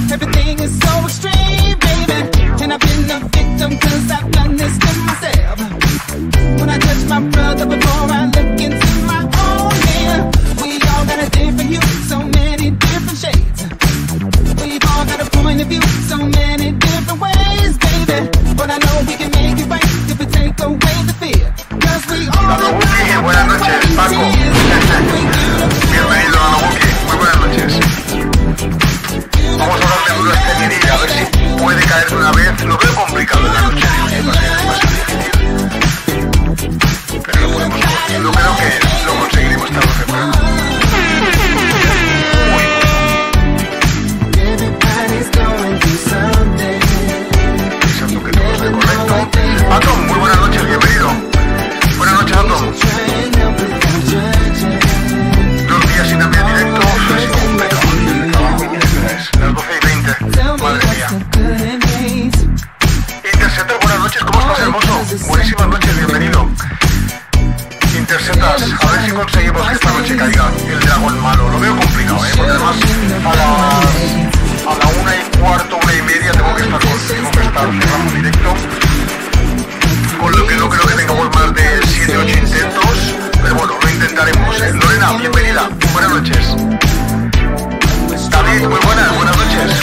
Everything is so extreme, baby. And I've been a victim cause I've done this to myself. When I touch my brother before I look into my own mirror. We all got a different hue, so many different shades. We've all got a point of view, so many different ways, baby. But I know we can make it right if we take away the fear. Cause we all Buki, buenas noches, Paco. Bienvenido a Buki, muy buenas noches. Vamos a hablar de duras técnicas, a ver si puede caer de una vez. Lo veo complicado en la noche, va a ser difícil. Pero lo podemos conseguir, yo creo que lo conseguiremos tarde o temprano. Exacto, que todo esté correcto. Atom, muy buenas noches, bienvenido. Buenas noches, Atom. 2 días sin enviar directo, es complicado. Las 12:20, madre mía. Interceptor, buenas noches, ¿cómo estás, hermoso? Buenísimas noches, bienvenido. Interceptas, a ver si conseguimos que esta noche caiga el dragón malo. Lo veo complicado, porque además a la 1:15, 1:30 tengo que estar cerrando directo. Con lo que no creo que tengamos más de 7 o 8 intentos, pero bueno, lo intentaremos. Lorena, bienvenida, buenas noches. David, muy buenas noches.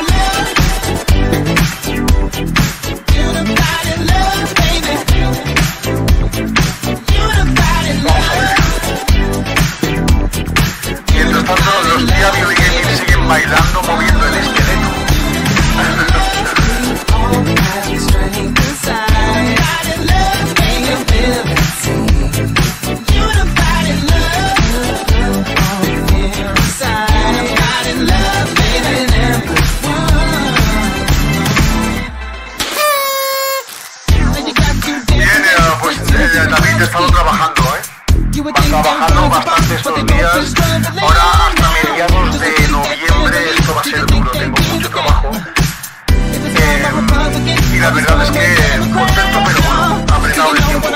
Vamos a ver. Mientras tanto, los días de gaming siguen bailando, moviendo el esqueleto. David ha estado trabajando, va trabajando bastante estos días. Ahora hasta mediados de noviembre esto va a ser duro, tengo mucho trabajo. Y la verdad es que contento, pero bueno, apretado el tiempo.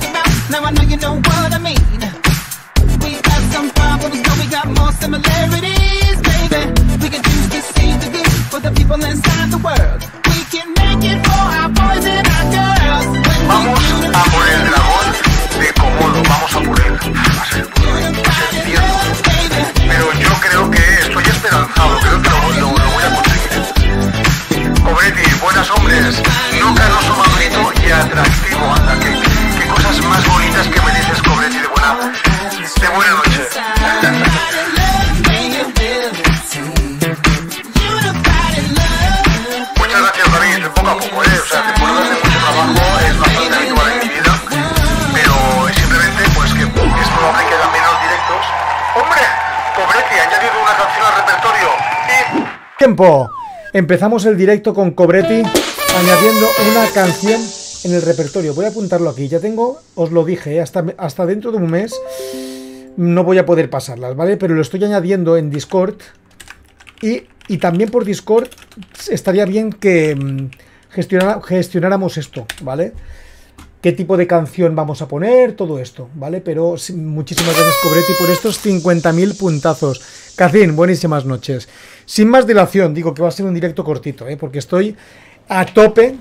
Vamos a por el dragón de Komodo, vamos a por él. Va a ser duro, va a ser tierno. Pero yo creo que estoy esperanzado, creo que lo voy a conseguir. Cobretti, buenas hombres, no canoso, madurito y atractivo, anda, qué cosas más bonitas que me dices, Cobretti, de buena noche. Muchas gracias, David, poco a poco, o sea, temporadas de mucho trabajo es bastante habitual en mi vida, pero simplemente pues que es probable que hagan menos directos. ¡Hombre! Cobretti ha añadido una canción al repertorio y... ¡Tiempo! Empezamos el directo con Cobretti añadiendo una canción en el repertorio. Voy a apuntarlo aquí, ya tengo, os lo dije, hasta dentro de un mes no voy a poder pasarlas, ¿vale? Pero lo estoy añadiendo en Discord y también por Discord estaría bien que gestionáramos esto, ¿vale? Qué tipo de canción vamos a poner, todo esto, ¿vale? Pero muchísimas gracias, Cobretti, por estos 50.000 puntazos. Cacín, buenísimas noches. Sin más dilación, digo que va a ser un directo cortito, porque estoy a tope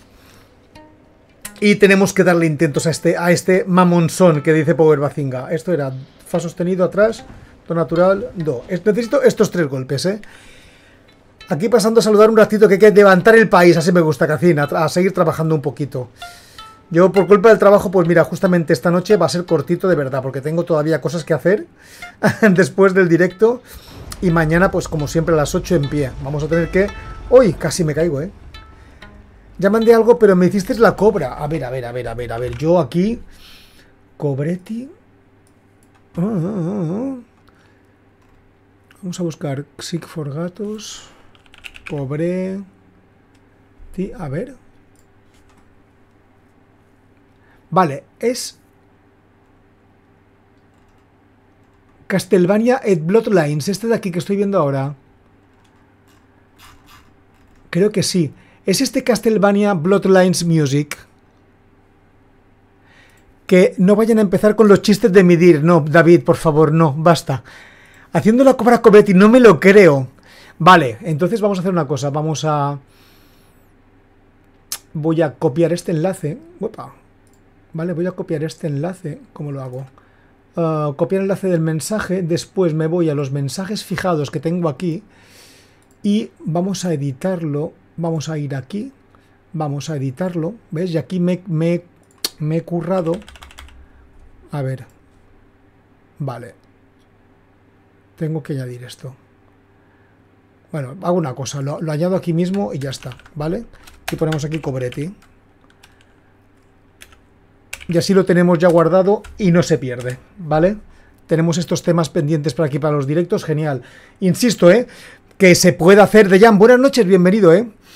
y tenemos que darle intentos a este mamonzón que dice Power Bazinga. Esto era fa sostenido atrás, do natural, do. Necesito estos 3 golpes, Aquí pasando a saludar un ratito, que hay que levantar el país, así me gusta, Cacín, a seguir trabajando un poquito. Yo por culpa del trabajo, pues mira, justamente esta noche va a ser cortito de verdad, porque tengo todavía cosas que hacer después del directo. Y mañana, pues como siempre, a las 8 en pie. Vamos a tener que... ¡Uy! Casi me caigo, Ya mandé algo, pero me hiciste la cobra. A ver. Yo aquí... Cobretti... Vamos a buscar Xic for gatos... Cobretti... A ver... Vale, es... Castlevania et Bloodlines, este de aquí que estoy viendo ahora. Creo que sí. Es este Castlevania Bloodlines Music. Que no vayan a empezar con los chistes de Midir. No, David, por favor, no, basta. Haciendo la cobra Cobretti, no me lo creo. Vale, entonces vamos a hacer una cosa. Voy a copiar este enlace. Uepa. Vale, voy a copiar este enlace. ¿Cómo lo hago? Copiar el enlace del mensaje. Después me voy a los mensajes fijados que tengo aquí. Y vamos a editarlo. Vamos a ir aquí. Vamos a editarlo. ¿Ves? Y aquí me he currado. A ver. Vale. Tengo que añadir esto. Bueno, hago una cosa. Lo añado aquí mismo y ya está. ¿Vale? Y ponemos aquí Cobretti. Y así lo tenemos ya guardado y no se pierde, ¿vale? Tenemos estos temas pendientes para aquí, para los directos, genial. Insisto, que se puede hacer. Dejan, buenas noches, bienvenido,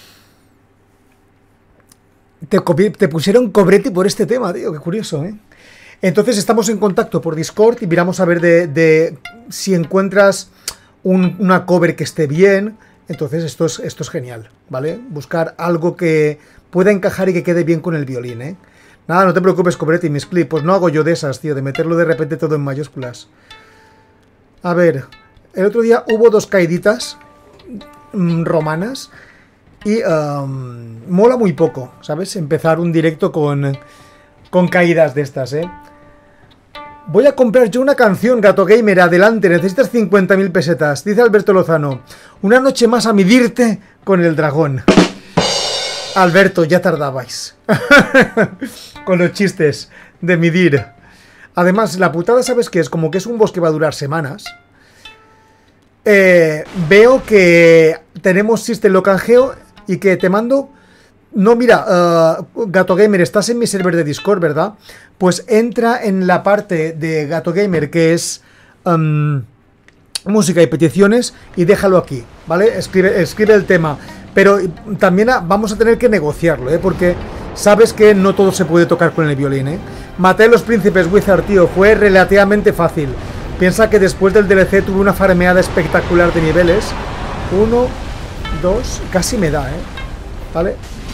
Te pusieron Cobretti por este tema, tío, qué curioso, Entonces estamos en contacto por Discord y miramos a ver de si encuentras una cover que esté bien. Entonces esto es genial, ¿vale? Buscar algo que pueda encajar y que quede bien con el violín, Nada, no te preocupes, Cobretti, mis clips. Pues no hago yo de esas, tío, de meterlo de repente todo en mayúsculas. A ver, el otro día hubo 2 caíditas romanas y mola muy poco, ¿sabes? Empezar un directo con caídas de estas, Voy a comprar yo una canción, Gato Gamer, adelante, necesitas 50.000 pesetas. Dice Alberto Lozano, una noche más a medirte con el dragón. Alberto, ya tardabais. Con los chistes de medir. Además, la putada, ¿sabes qué es? Como que es un boss que va a durar semanas. Veo que tenemos System, lo canjeo y que te mando... No, mira, Gato Gamer, estás en mi server de Discord, ¿verdad? Pues entra en la parte de Gato Gamer que es música y peticiones y déjalo aquí, ¿vale? Escribe el tema. Pero también vamos a tener que negociarlo, porque sabes que no todo se puede tocar con el violín, Maté a los príncipes Wizard, tío, fue relativamente fácil. Piensa que después del DLC tuve una farmeada espectacular de niveles. 1, 2, casi me da, ¿vale?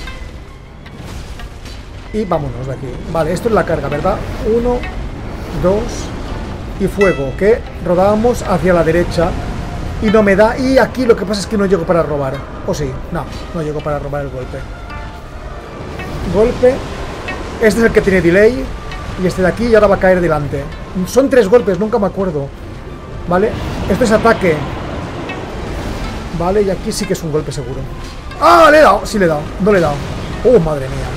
Y vámonos de aquí. Vale, esto es la carga, ¿verdad? 1, 2 y fuego, que rodábamos hacia la derecha y no me da. Y aquí lo que pasa es que no llego para robar. ¿O sí? No llego para robar el golpe. Golpe. Este es el que tiene delay. Y este de aquí y ahora va a caer delante. Son 3 golpes, nunca me acuerdo. ¿Vale? Esto es ataque. Vale, y aquí sí que es un golpe seguro. ¡Ah! Le he dado, sí le he dado. No le he dado. ¡Oh, madre mía!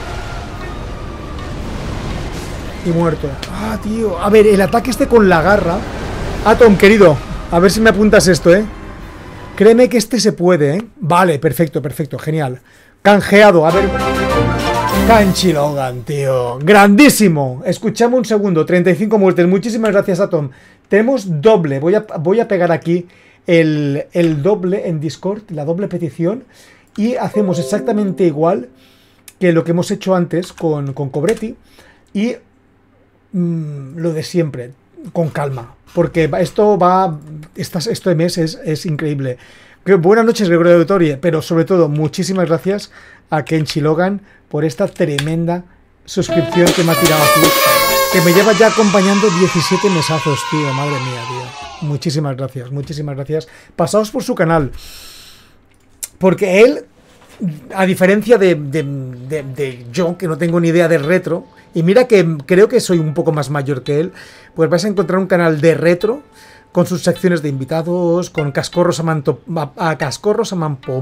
Y muerto. Ah, tío. A ver, el ataque este con la garra. Atom, querido, a ver si me apuntas esto, Créeme que este se puede, Vale, perfecto, genial. Canjeado, a ver. Kenshi Logan, tío. Grandísimo. Escuchamos un segundo. 35 muertes. Muchísimas gracias, Atom. Tenemos doble. Voy a pegar aquí el doble en Discord, la doble petición. Y hacemos exactamente igual que lo que hemos hecho antes con Cobretti. Y lo de siempre, con calma, porque esto de mes es increíble. Buenas noches, Gregorio Auditorie, pero sobre todo muchísimas gracias a Kenshi Logan por esta tremenda suscripción que me ha tirado aquí, que me lleva ya acompañando 17 mesazos, tío, madre mía, tío. Muchísimas gracias. Pasaos por su canal, porque él, a diferencia de yo, que no tengo ni idea de retro, y mira que creo que soy un poco más mayor que él, pues vais a encontrar un canal de retro con sus secciones de invitados, con cascorros a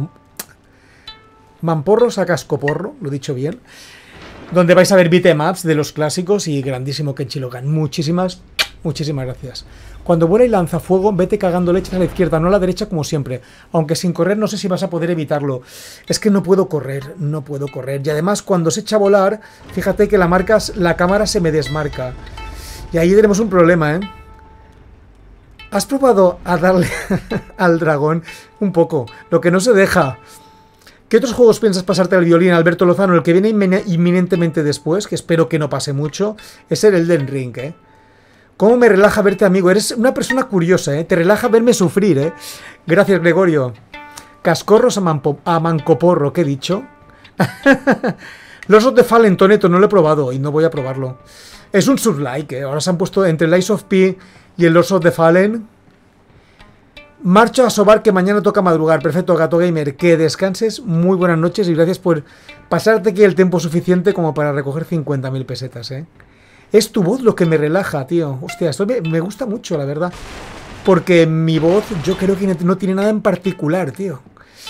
mamporros a cascoporro, lo he dicho bien, donde vais a ver beatemaps de los clásicos y grandísimo Kenshi Logan. Muchísimas gracias. Cuando vuela y lanza fuego, vete cagando leches a la izquierda, no a la derecha como siempre. Aunque sin correr no sé si vas a poder evitarlo. Es que no puedo correr. Y además cuando se echa a volar, fíjate que la cámara se me desmarca. Y ahí tenemos un problema, ¿Has probado a darle al dragón? Un poco. Lo que no se deja. ¿Qué otros juegos piensas pasarte al violín, Alberto Lozano? El que viene inminentemente después, que espero que no pase mucho, es el Elden Ring, ¿Cómo me relaja verte, amigo? Eres una persona curiosa, Te relaja verme sufrir, Gracias, Gregorio. Cascorros a mancoporro, ¿qué he dicho? Los of the Fallen, Toneto, no lo he probado y no voy a probarlo. Es un sub-like, Ahora se han pusto entre el Lies of P y el Lords of the Fallen. Marcho a sobar que mañana toca madrugar. Perfecto, Gato Gamer. Que descanses. Muy buenas noches y gracias por pasarte aquí el tiempo suficiente como para recoger 50.000 pesetas, ¿eh? Es tu voz lo que me relaja, tío. Hostia, esto me gusta mucho, la verdad. Porque mi voz yo creo que no tiene nada en particular, tío.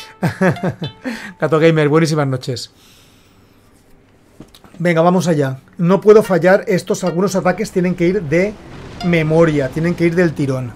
Gato Gamer, buenísimas noches. Venga, vamos allá. No puedo fallar. Algunos ataques tienen que ir de memoria. Tienen que ir del tirón.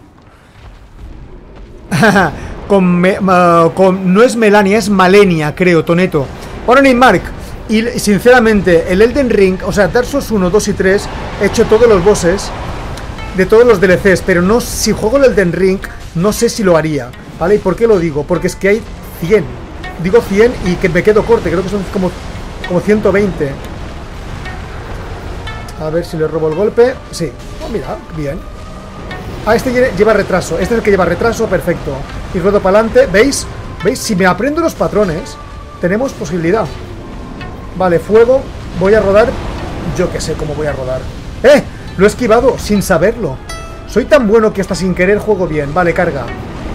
No es Melania, es Malenia, creo, Toneto. Ahora Mark. Y sinceramente, el Elden Ring, o sea, Dark Souls 1, 2 y 3, he hecho todos los bosses de todos los DLCs, pero no, si juego el Elden Ring, no sé si lo haría, ¿vale? ¿Y por qué lo digo? Porque es que hay 100. Digo 100 y que me quedo corte, creo que son como 120. A ver si le robo el golpe. Sí, oh, mira, bien. Ah, este lleva retraso, este es el que lleva retraso, perfecto. Y ruedo para adelante, ¿veis? ¿Veis? Si me aprendo los patrones, tenemos posibilidad. Vale, fuego, voy a rodar. Yo que sé cómo voy a rodar. ¡Eh! Lo he esquivado sin saberlo. Soy tan bueno que hasta sin querer juego bien. Vale, carga.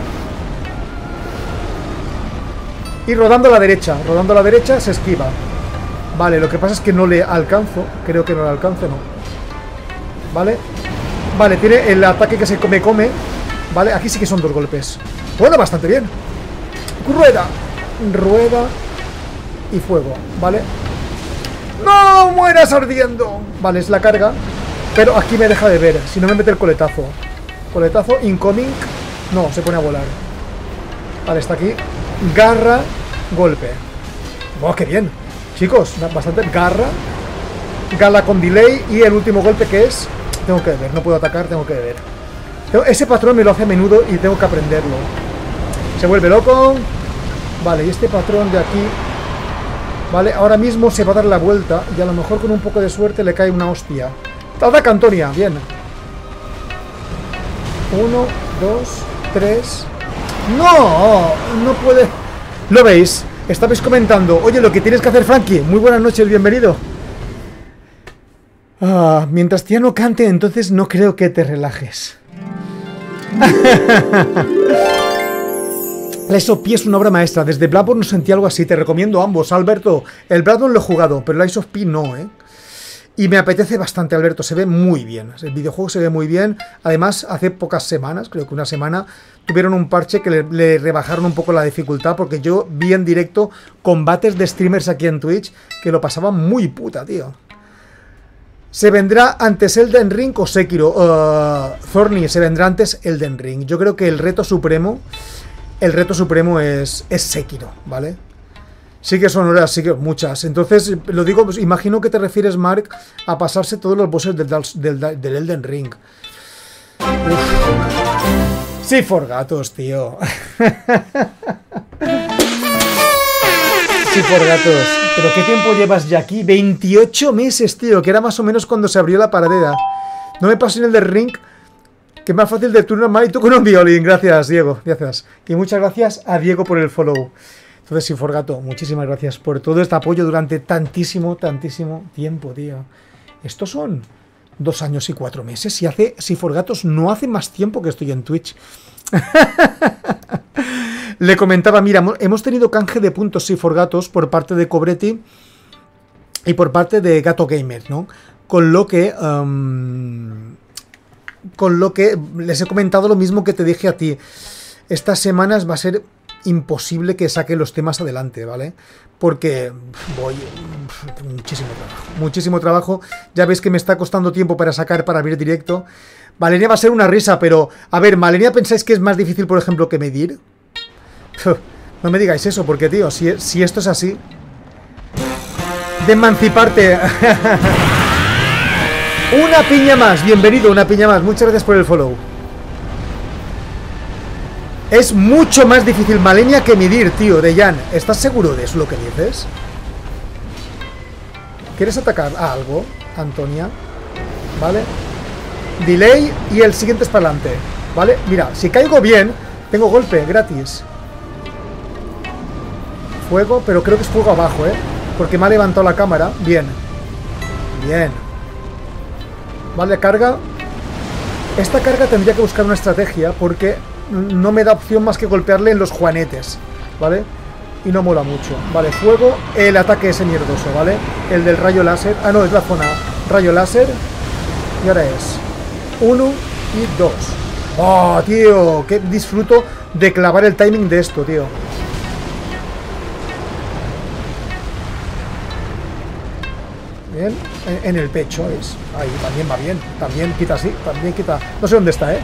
Y rodando a la derecha se esquiva. Vale, lo que pasa es que no le alcanzo. Creo que no le alcanzo, no. Vale. Vale, tiene el ataque que se come. Vale, aquí sí que son 2 golpes. Bueno, bastante bien. Rueda. Rueda. Y fuego, ¿vale? ¡No mueras ardiendo! Vale, es la carga. Pero aquí me deja de ver. Si no me mete el coletazo. Coletazo, incoming. No, se pone a volar. Vale, está aquí. Garra, golpe. ¡Oh, qué bien! Chicos, bastante. Garra. Gala con delay. Y el último golpe que es... Tengo que ver, no puedo atacar, tengo que ver. Ese patrón me lo hace a menudo y tengo que aprenderlo. Se vuelve loco. Vale, y este patrón de aquí... Vale, ahora mismo se va a dar la vuelta y a lo mejor con un poco de suerte le cae una hostia. Ataca, Antonia, bien. 1, 2, 3... ¡No! No puede... ¿Lo veis? Estabais comentando. Oye, lo que tienes que hacer, Frankie. Muy buenas noches, bienvenido. Mientras tía no cante, entonces no creo que te relajes. La Ice of P es una obra maestra. Desde Bloodborne no sentí algo así. Te recomiendo ambos, Alberto. El Bloodborne lo he jugado, pero la Ice of P no, ¿eh? Y me apetece bastante, Alberto. Se ve muy bien. El videojuego se ve muy bien. Además, hace pocas semanas, creo que una semana, tuvieron un parche que le rebajaron un poco la dificultad, porque yo vi en directo combates de streamers aquí en Twitch que lo pasaban muy puta, tío. ¿Se vendrá antes Elden Ring o Sekiro? Thorny, se vendrá antes Elden Ring. Yo creo que el reto supremo es Sekiro, ¿vale? Sí que son horas, sí que muchas. Entonces, lo digo, pues, imagino que te refieres, Mark, a pasarse todos los bosses del Elden Ring. Uf. Sí, Forgatos, tío. Sí, Forgatos. ¿Pero qué tiempo llevas ya aquí? 28 meses, tío, que era más o menos cuando se abrió la paradera. No me paso en el del Ring, que es más fácil de turno normal y tú con un violín. Gracias, Diego, gracias. Y muchas gracias a Diego por el follow. Entonces, sí, Forgato, muchísimas gracias por todo este apoyo durante tantísimo tiempo, tío. Estos son 2 años y 4 meses. Si Forgatos no hace más tiempo que estoy en Twitch. Le comentaba, mira, hemos tenido canje de puntos Forgatos por parte de Cobretti y por parte de Gato Gamer, ¿no? Con lo que les he comentado lo mismo que te dije a ti. Estas semanas va a ser imposible que saque los temas adelante, ¿vale? Porque tengo muchísimo trabajo. Ya veis que me está costando tiempo para abrir directo. Malenia va a ser una risa, pero... A ver, Malenia, ¿pensáis que es más difícil, por ejemplo, que medir? No me digáis eso, porque, tío, si esto es así... De emanciparte... Una piña más, bienvenido, una piña más. Muchas gracias por el follow. Es mucho más difícil Malenia que medir, tío, de Jan. ¿Estás seguro de eso lo que dices? ¿Quieres atacar a algo, Antonia? ¿Vale? Delay y el siguiente es para adelante. ¿Vale? Mira, si caigo bien, tengo golpe gratis. Fuego, pero creo que es fuego abajo, ¿eh? Porque me ha levantado la cámara. Bien. Bien. Vale, carga. Esta carga tendría que buscar una estrategia porque no me da opción más que golpearle en los juanetes, ¿vale? Y no mola mucho. Vale, fuego, el ataque ese mierdoso, ¿vale? El del rayo láser. Ah, no, es la zona rayo láser. Y ahora es 1 y 2. ¡Oh, tío! Que disfruto de clavar el timing de esto, tío. Bien, en el pecho es. Ahí, también va bien. También quita así, también quita. No sé dónde está, ¿eh?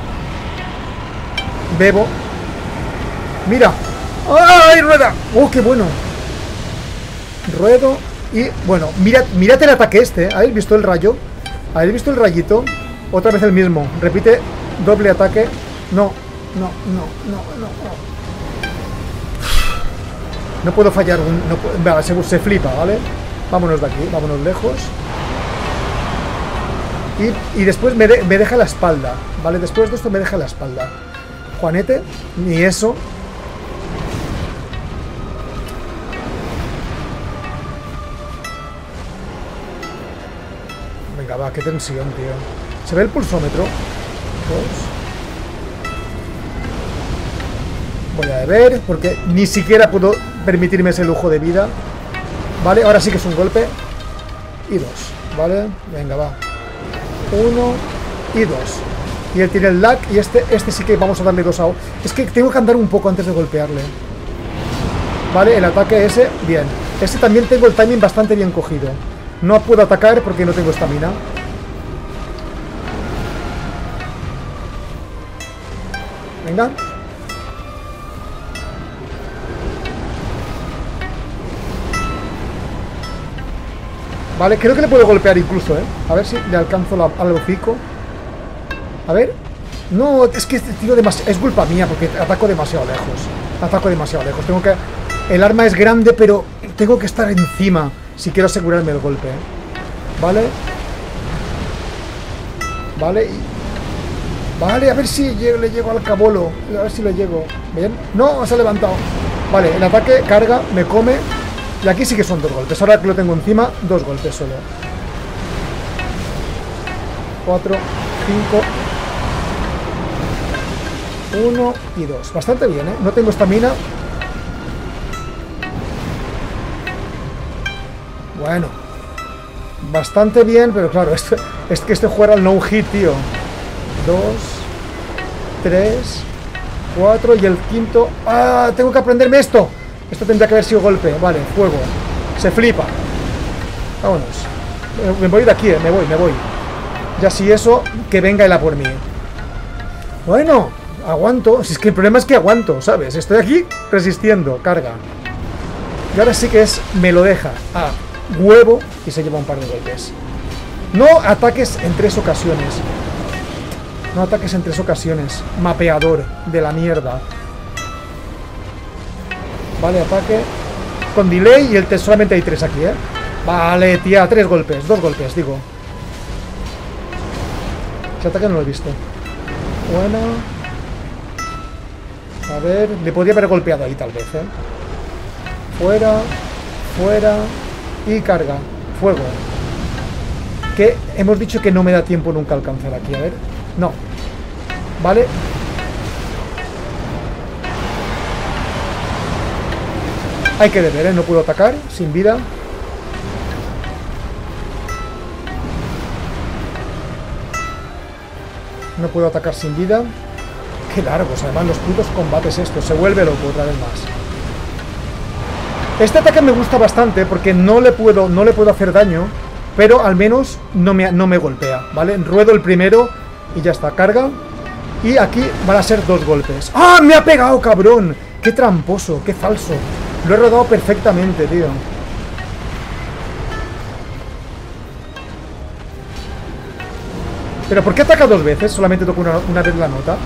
Bebo. Mira. ¡Ay, rueda! ¡Oh, qué bueno! Ruedo y... Bueno, mirad el ataque este, ¿eh? ¿Habéis visto el rayo? ¿Habéis visto el rayito? Otra vez el mismo. Repite, doble ataque. No, no, no, no, no. No puedo fallar un... No puedo, vale, se flipa, ¿vale? Vámonos de aquí, vámonos lejos. Y después me deja la espalda, ¿vale? Después de esto me deja la espalda. Juanete, ni eso. Venga, va, qué tensión, tío. ¿Se ve el pulsómetro? 2. Voy a ver, porque ni siquiera puedo permitirme ese lujo de vida. Vale, ahora sí que es un golpe. Y 2, ¿vale? Venga, va. 1 y 2. Y él tiene el lag. Y este sí que vamos a darle 2 a... Es que tengo que andar un poco antes de golpearle. Vale, el ataque ese, bien. Este también tengo el timing bastante bien cogido. No puedo atacar porque no tengo estamina. Venga. Vale, creo que le puedo golpear incluso, ¿eh? A ver si le alcanzo al hocico. A ver. No, es que este tiro es culpa mía porque ataco demasiado lejos. Ataco demasiado lejos. Tengo que... El arma es grande, pero tengo que estar encima si quiero asegurarme el golpe, ¿eh? Vale. Vale. Vale, a ver si le llego al cabolo. A ver si le llego. Bien. No, se ha levantado. Vale, el ataque, carga, me come. Y aquí sí que son 2 golpes. Ahora que lo tengo encima, 2 golpes solo. 4, 5. 1 y 2. Bastante bien, ¿eh? No tengo estamina. Bueno. Bastante bien, pero claro, es que este juega al no hit, tío. 2, 3, 4 y el quinto... ¡Ah! Tengo que aprenderme esto. Esto tendría que haber sido golpe. Vale, fuego. Se flipa. Vámonos. Me voy de aquí, me voy. Ya si eso, que venga él a por mí. Bueno, aguanto. Si es que el problema es que aguanto, ¿sabes? Estoy aquí resistiendo. Carga. Y ahora sí que es... Me lo deja a huevo y se lleva un par de golpes. No ataques en 3 ocasiones. No ataques en 3 ocasiones. Mapeador de la mierda. Vale, ataque con delay y el test solamente hay 3 aquí, ¿eh? Vale, tía, 3 golpes, 2 golpes, digo. Ese ataque no lo he visto. Bueno. A ver, le podría haber golpeado ahí tal vez, ¿eh? Fuera, fuera y carga, fuego. Que hemos dicho que no me da tiempo nunca alcanzar aquí, a ver. No. Vale. Hay que deber, ¿eh? No puedo atacar sin vida. No puedo atacar sin vida. Qué largos, además los putos combates estos. Se vuelve loco otra vez más. Este ataque me gusta bastante porque no le puedo hacer daño, pero al menos no me golpea, ¿vale? Ruedo el primero y ya está. Carga. Y aquí van a ser 2 golpes. ¡Ah! ¡Me ha pegado, cabrón! ¡Qué tramposo! ¡Qué falso! Lo he rodado perfectamente, tío. ¿Pero por qué ataca 2 veces? Solamente toco una vez la nota.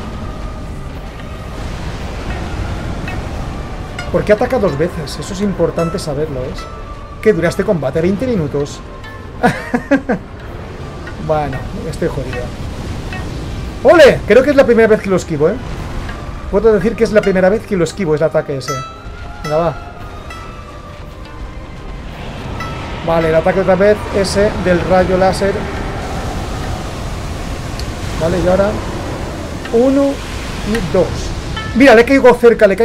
¿Por qué ataca 2 veces? Eso es importante saberlo, ¿es? ¿Qué dura este combate? 20 minutos. Bueno, estoy jodido. ¡Ole! Creo que es la primera vez que lo esquivo, ¿eh? Puedo decir que es la primera vez que lo esquivo, es el ataque ese. Venga, va. Vale, el ataque otra vez, ese del rayo láser. Vale, y ahora 1 y 2. Mira, le caigo cerca, y...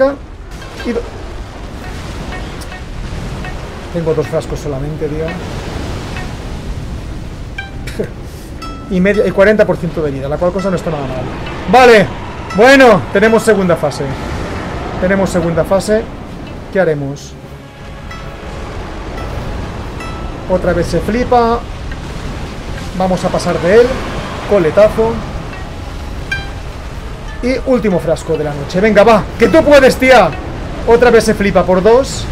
Tengo 2 frascos solamente, tío. Y 40% de vida, la cual cosa no está nada mal. Vale, bueno, tenemos segunda fase. ¿Qué haremos? Otra vez se flipa. Vamos a pasar de él. Coletazo. Y último frasco de la noche. Venga, va, que tú puedes, tía. Otra vez se flipa por 2.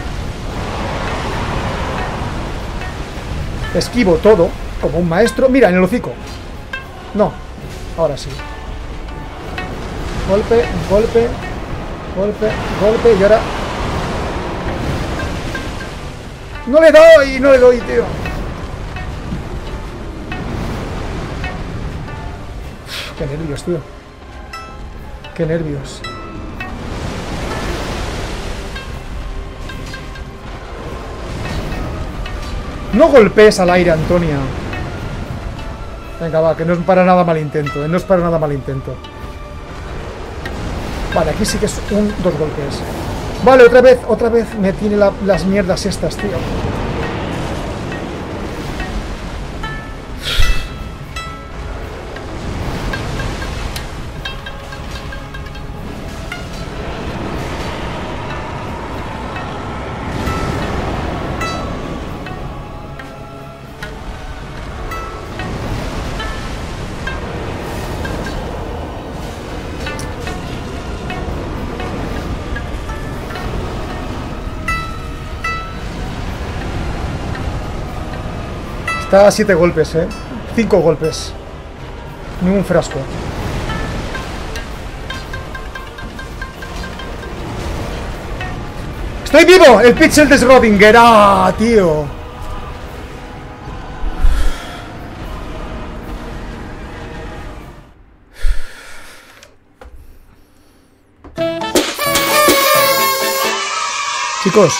Esquivo todo, como un maestro. Mira, en el hocico. No, ahora sí. Golpe, golpe, golpe, golpe. Y ahora... No le doy, tío. Qué nervios, tío. Qué nervios. No golpees al aire, Antonia. Venga, va, que no es para nada mal intento. No es para nada mal intento. Vale, aquí sí que es 2 golpes. Vale, otra vez me tiene las mierdas estas, tío. Está a 7 golpes, 5 golpes. Ningún frasco. ¡Estoy vivo! ¡El pixel de Schrödinger! ¡Ah, tío! Chicos,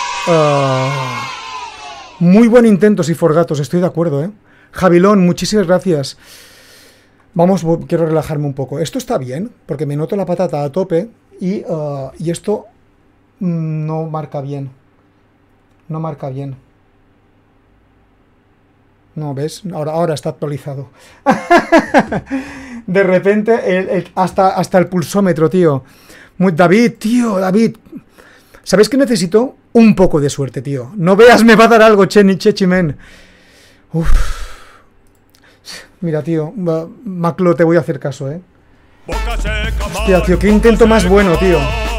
muy buen intento, si Forgatos, estoy de acuerdo, Javilón, muchísimas gracias. Vamos, quiero relajarme un poco. Esto está bien, porque me noto la patata a tope y esto no marca bien. No marca bien. No, ¿ves? Ahora está actualizado. De repente, hasta el pulsómetro, tío. David, tío, David. ¿Sabéis que necesito? Un poco de suerte, tío. No veas, me va a dar algo, Chechimen. Uf. Mira, tío. Maclo, te voy a hacer caso, Hostia, tío, qué intento más bueno, tío.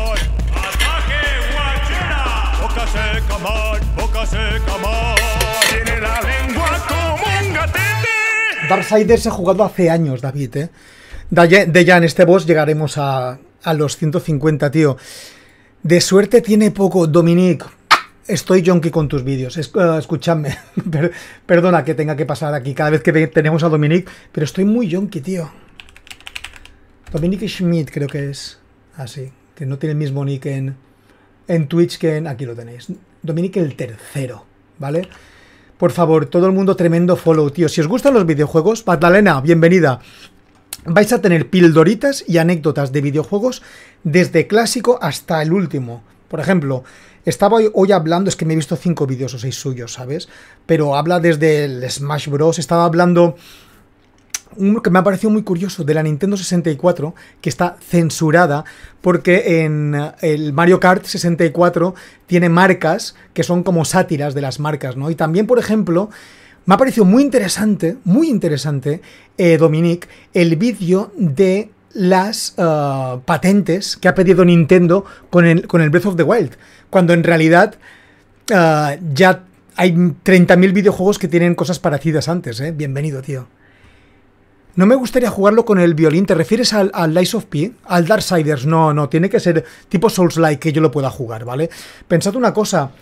Darksiders he jugado hace años, David, De ya en este boss llegaremos a los 150, tío. De suerte tiene poco, Dominic. Estoy yonki con tus vídeos. Escúchame. Perdona que tenga que pasar aquí cada vez que tenemos a Dominic, pero estoy muy yonki, tío. Dominic Schmidt creo que es. Así, que no tiene el mismo nick en Twitch que en... Aquí lo tenéis. Dominic el tercero, ¿vale? Por favor, todo el mundo tremendo follow, tío. Si os gustan los videojuegos, Magdalena, bienvenida. Vais a tener pildoritas y anécdotas de videojuegos desde clásico hasta el último. Por ejemplo, estaba hoy hablando, es que me he visto 5 vídeos o 6 suyos, ¿sabes? Pero habla desde el Smash Bros. Estaba hablando, que me ha parecido muy curioso, de la Nintendo 64, que está censurada porque en el Mario Kart 64 tiene marcas que son como sátiras de las marcas, ¿no? Y también, por ejemplo... Me ha parecido muy interesante, Dominic, el vídeo de las patentes que ha pedido Nintendo con el Breath of the Wild. Cuando en realidad ya hay 30.000 videojuegos que tienen cosas parecidas antes, Bienvenido, tío. No me gustaría jugarlo con el violín. ¿Te refieres al Lies of P? ¿Al Darksiders? No, tiene que ser tipo Souls-like que yo lo pueda jugar, ¿vale? Pensad una cosa.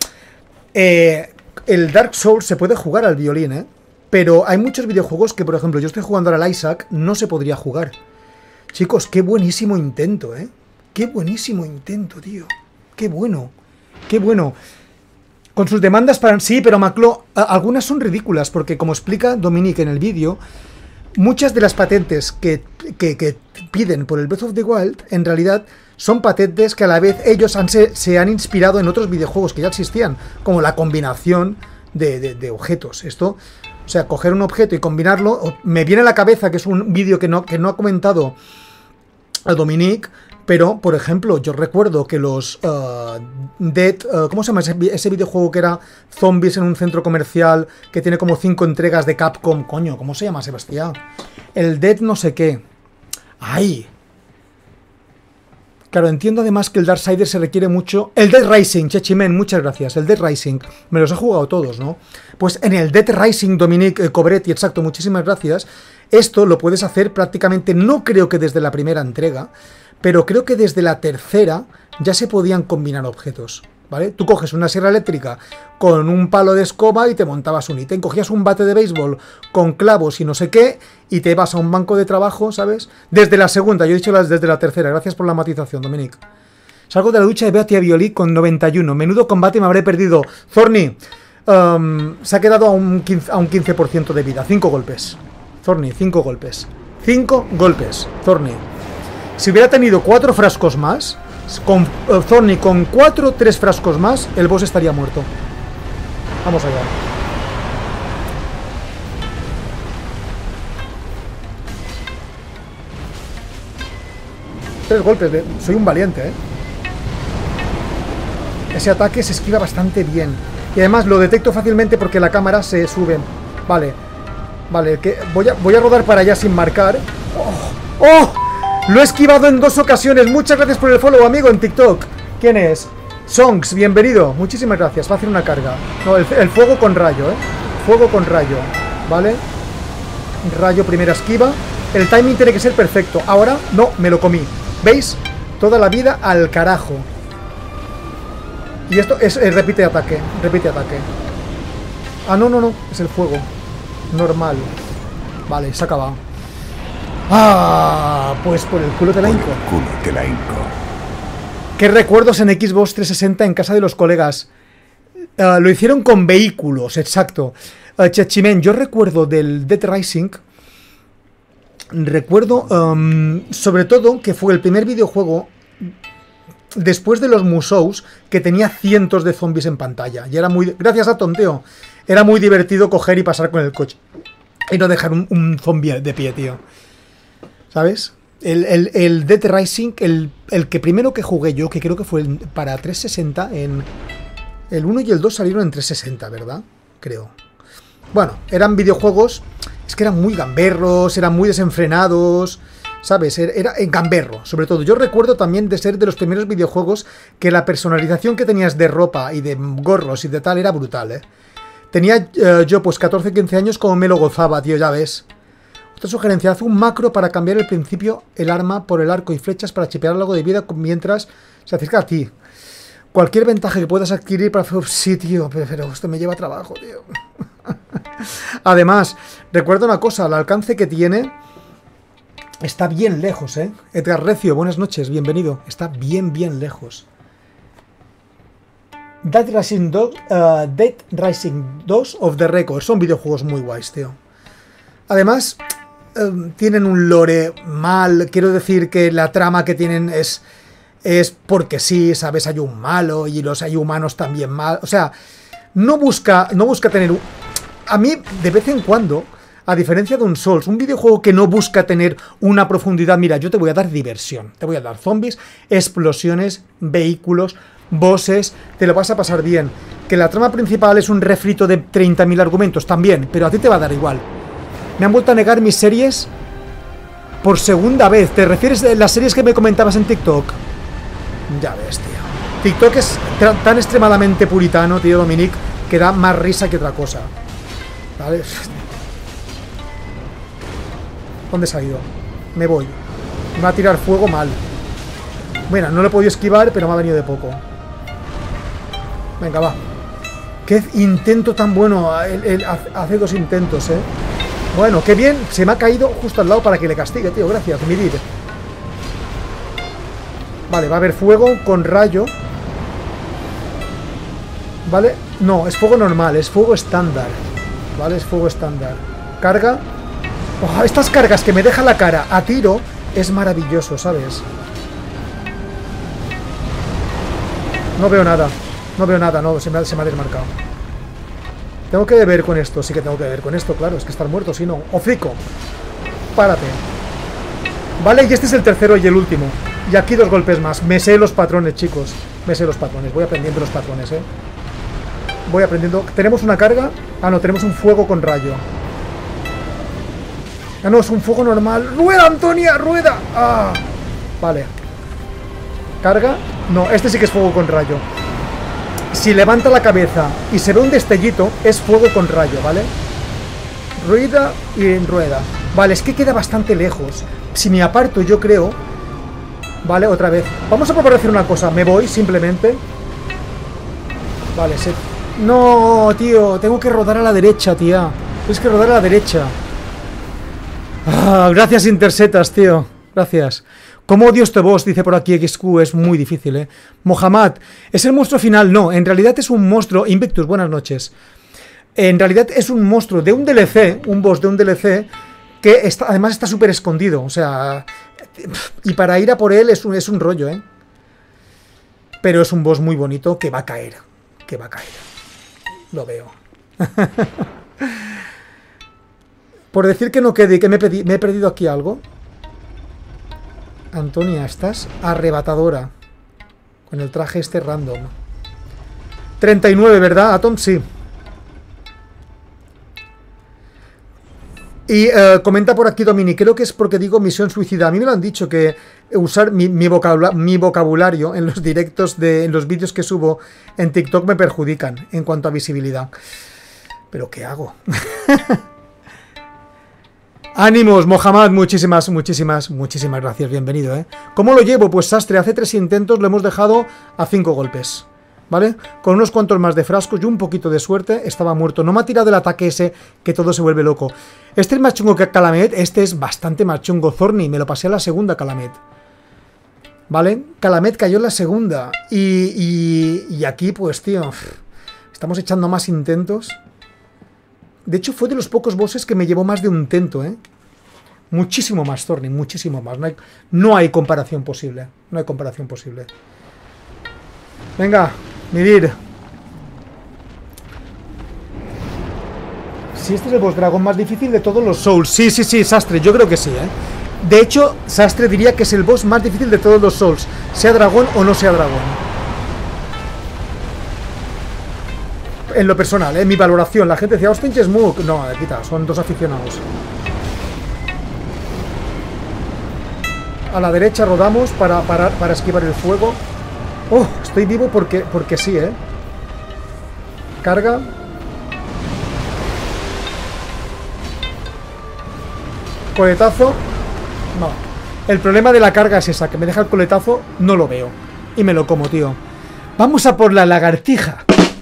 El Dark Souls se puede jugar al violín, pero hay muchos videojuegos que, por ejemplo, yo estoy jugando ahora al Isaac, no se podría jugar. Chicos, qué buenísimo intento, Qué buenísimo intento, tío. Qué bueno. Qué bueno. Con sus demandas para... Sí, pero Maclo, algunas son ridículas, porque como explica Dominic en el vídeo, muchas de las patentes que piden por el Breath of the Wild, en realidad, son patentes que a la vez ellos se han inspirado en otros videojuegos que ya existían, como la combinación de objetos. Esto, o sea, coger un objeto y combinarlo, me viene a la cabeza que es un vídeo que no ha comentado a Dominique, pero, por ejemplo, yo recuerdo que los Dead... ¿cómo se llama ese videojuego que era zombies en un centro comercial que tiene como 5 entregas de Capcom? Coño, ¿cómo se llama, Sebastián? El Dead no sé qué. ¡Ay! Claro, entiendo además que el Darksiders se requiere mucho... El Dead Rising, Chechimen, muchas gracias. El Dead Rising. Me los he jugado todos, ¿no? Pues en el Dead Rising, Dominique Cobretti, exacto, muchísimas gracias. Esto lo puedes hacer prácticamente, no creo que desde la primera entrega, pero creo que desde la tercera ya se podían combinar objetos, ¿vale? Tú coges una sierra eléctrica con un palo de escoba y te montabas un ítem. Cogías un bate de béisbol con clavos y no sé qué y te vas a un banco de trabajo, ¿sabes? Desde la segunda, yo he dicho desde la tercera. Gracias por la matización, Dominic. Salgo de la ducha y veo a tía Violí con 91. Menudo combate, me habré perdido. Zorni, se ha quedado a un 15% de vida. 5 golpes. Zorni, 5 golpes. 5 golpes, Zorni. Si hubiera tenido 4 frascos más, con Zorni con 3 frascos más, el boss estaría muerto. Vamos allá. Tres golpes, soy un valiente, ¿eh? Ese ataque se esquiva bastante bien. Y además lo detecto fácilmente porque la cámara se sube. Vale. Vale, que voy a rodar para allá sin marcar. ¡Oh! ¡Oh! Lo he esquivado en 2 ocasiones. Muchas gracias por el follow, amigo, en TikTok. ¿Quién es? Songs, bienvenido. Muchísimas gracias. Va a hacer una carga. No, el fuego con rayo, ¿eh? Fuego con rayo. ¿Vale? Rayo, primera esquiva. El timing tiene que ser perfecto. Ahora, no, me lo comí. ¿Veis? Toda la vida al carajo. Y esto es repite ataque. Repite ataque. Ah, no, no, no. Es el fuego. Normal. Vale, se ha acabado. Ah, pues por el culo te la hinco. Por el culo te la hinco. ¿Qué recuerdos en Xbox 360 en casa de los colegas? Lo hicieron con vehículos, exacto. Chechimen, yo recuerdo del Dead Rising. Recuerdo, sobre todo, que fue el primer videojuego después de los Musous que tenía cientos de zombies en pantalla. Y era muy... Gracias a Tonteo. Era muy divertido coger y pasar con el coche. Y no dejar un zombie de pie, tío. ¿Sabes? El Dead Rising, el que primero que jugué yo, que creo que fue para 360, el 1 y el 2 salieron en 360, ¿verdad? Creo. Bueno, eran videojuegos, es que eran muy gamberros, eran muy desenfrenados, ¿sabes? Era en gamberro, sobre todo. Yo recuerdo también de ser de los primeros videojuegos que la personalización que tenías de ropa y de gorros y de tal era brutal, ¿eh? Tenía yo pues 14, 15 años como me lo gozaba, tío, ya ves. Otra sugerencia, haz un macro para cambiar el principio, el arma por el arco y flechas para chipear algo de vida mientras se acerca a ti. Cualquier ventaja que puedas adquirir para... Sí, tío, pero esto me lleva trabajo, tío. Además, recuerda una cosa, el alcance que tiene está bien lejos, ¿eh? Edgar Recio, buenas noches, bienvenido. Está bien lejos. Dead Rising 2 of the Record. Son videojuegos muy guays, tío. Además, tienen un lore mal. Quiero decir que la trama que tienen es porque sí, ¿sabes? Hay un malo y hay humanos también mal. O sea, no busca tener... A mí, de vez en cuando, a diferencia de un Souls, un videojuego que no busca tener una profundidad... Mira, yo te voy a dar diversión. Te voy a dar zombies, explosiones, vehículos... bosses, te lo vas a pasar bien. Que la trama principal es un refrito de 30.000 argumentos también, pero a ti te va a dar igual. Me han vuelto a negar mis series por segunda vez. ¿Te refieres a las series que me comentabas en TikTok? Ya ves, tío. TikTok es tan extremadamente puritano, tío Dominic, que da más risa que otra cosa. ¿Vale? ¿Dónde se ha ido? Me voy. Me va a tirar fuego mal. Bueno, no lo he podido esquivar, pero me ha venido de poco. Venga, va. Qué intento tan bueno. Hace 2 intentos, ¿eh? Bueno, qué bien. Se me ha caído justo al lado para que le castigue, tío. Gracias, Midir. Vale, va a haber fuego con rayo. ¿Vale? No, es fuego normal. Es fuego estándar. ¿Vale? Es fuego estándar. Carga. Oh, estas cargas que me deja la cara a tiro es maravilloso, ¿sabes? No veo nada. No veo nada, no, se me ha desmarcado. Tengo que ver con esto, sí que tengo que ver con esto, claro, es que estar muerto, si no. ¡Hocico! Párate. Vale, y este es el tercero y el último. Y aquí 2 golpes más. Me sé los patrones, chicos. Me sé los patrones, voy aprendiendo los patrones, Voy aprendiendo. ¿Tenemos una carga? Ah, no, tenemos un fuego con rayo. Ah, no, es un fuego normal. ¡Rueda, Antonia! ¡Rueda! ¡Ah! Vale. ¿Carga? No, este sí que es fuego con rayo. Si levanta la cabeza y se ve un destellito, es fuego con rayo, ¿vale? Rueda y rueda. Vale, es que queda bastante lejos. Si me aparto, yo creo... Vale, otra vez. Vamos a probar a hacer una cosa. Me voy, simplemente. Vale, se... No, tío, tengo que rodar a la derecha, tía. Tienes que rodar a la derecha. Ah, gracias, Intersetas, tío. Gracias. ¿Cómo odio este boss? Dice por aquí XQ, es muy difícil, Mohamed, ¿es el monstruo final? No, en realidad es un monstruo... Invictus, buenas noches. En realidad es un monstruo de un DLC, un boss de un DLC, que está, además está súper escondido, o sea... Y para ir a por él es un rollo, Pero es un boss muy bonito que va a caer. Que va a caer. Lo veo. Por decir que no quede y que me he perdido aquí algo... Antonia, estás arrebatadora. Con el traje este random. 39, ¿verdad, Atom? Sí. Y comenta por aquí Domini, creo que es porque digo misión suicida. A mí me lo han dicho que usar mi vocabulario en los directos, en los vídeos que subo en TikTok me perjudican en cuanto a visibilidad. ¿Pero qué hago? Ánimos, Mohamed, muchísimas gracias, bienvenido, ¿Cómo lo llevo? Pues Sastre, hace 3 intentos lo hemos dejado a 5 golpes, ¿vale? Con unos cuantos más de frascos y un poquito de suerte estaba muerto. No me ha tirado el ataque ese que todo se vuelve loco. Este es más chungo que Calamet, este es bastante más chungo. Zorni, me lo pasé a la segunda Calamet, ¿vale? Calamet cayó en la segunda y aquí pues, tío, estamos echando más intentos. De hecho, fue de los pocos bosses que me llevó más de un intento, Muchísimo más, Thorny, muchísimo más. No hay comparación posible. No hay comparación posible. Venga, Midir. Si este es el boss dragón más difícil de todos los Souls. Sí, Sastre, yo creo que sí, De hecho, Sastre diría que es el boss más difícil de todos los Souls. Sea dragón o no sea dragón. En lo personal, en mi valoración. La gente decía, Austin Smoke. No, quita, son 2 aficionados. A la derecha rodamos para esquivar el fuego. Oh, estoy vivo porque sí, Carga. Coletazo. No. El problema de la carga es esa, que me deja el coletazo, no lo veo. Y me lo como, tío. Vamos a por la lagartija.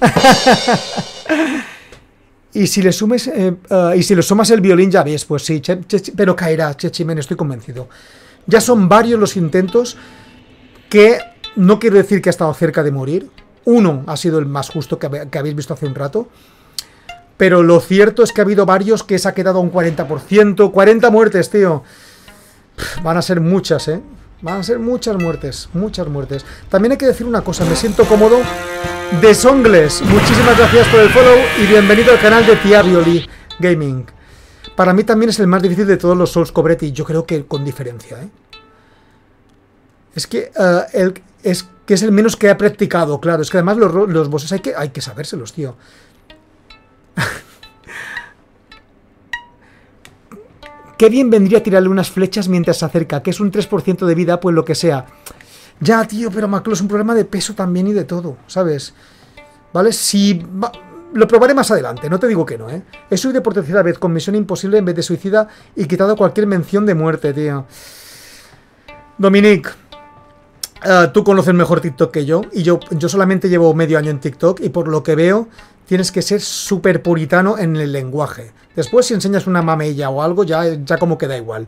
Y si le sumas el violín, ya ves, pues sí, pero caerá, Chechimen, estoy convencido. Ya son varios los intentos que no quiero decir que ha estado cerca de morir. Uno ha sido el más justo que habéis visto hace un rato. Pero lo cierto es que ha habido varios que se ha quedado a un 40%. 40 muertes, tío. Van a ser muchas, Van a ser muchas muertes, muchas muertes. También hay que decir una cosa, me siento cómodo. De Songles, muchísimas gracias por el follow y bienvenido al canal de Tiavioli Gaming. Para mí también es el más difícil de todos los Souls, Cobretti. Yo creo que con diferencia, Es que es el menos que he practicado, claro. Es que además los bosses hay que sabérselos, tío. Qué bien vendría tirarle unas flechas mientras se acerca, que es un 3% de vida, pues lo que sea. Ya, tío, pero Maclo es un problema de peso también y de todo, ¿sabes? ¿Vale? Lo probaré más adelante, no te digo que no, He subido por 3ª vez con Misión Imposible en vez de Suicida y quitado cualquier mención de muerte, tío. Dominic, tú conoces mejor TikTok que yo, y yo solamente llevo medio año en TikTok, y por lo que veo, tienes que ser súper puritano en el lenguaje. Después, si enseñas una mamella o algo, ya como queda igual.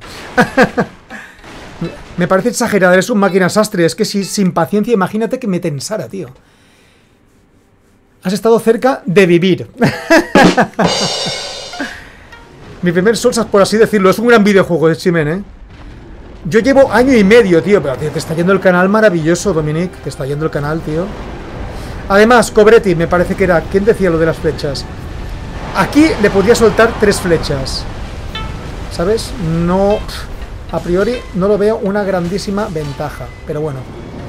Me parece exagerado, eres un máquina sastre. Es que sin paciencia, imagínate que me tensara, tío. Has estado cerca de vivir. Mi primer Souls, por así decirlo. Es un gran videojuego, Chimen, ¿eh? Yo llevo año y medio, tío. Pero tío, te está yendo el canal maravilloso, Dominic. Te está yendo el canal, tío. Además, Cobretti, me parece que era... ¿Quién decía lo de las flechas? Aquí le podía soltar 3 flechas. ¿Sabes? No... A priori no lo veo una grandísima ventaja. Pero bueno.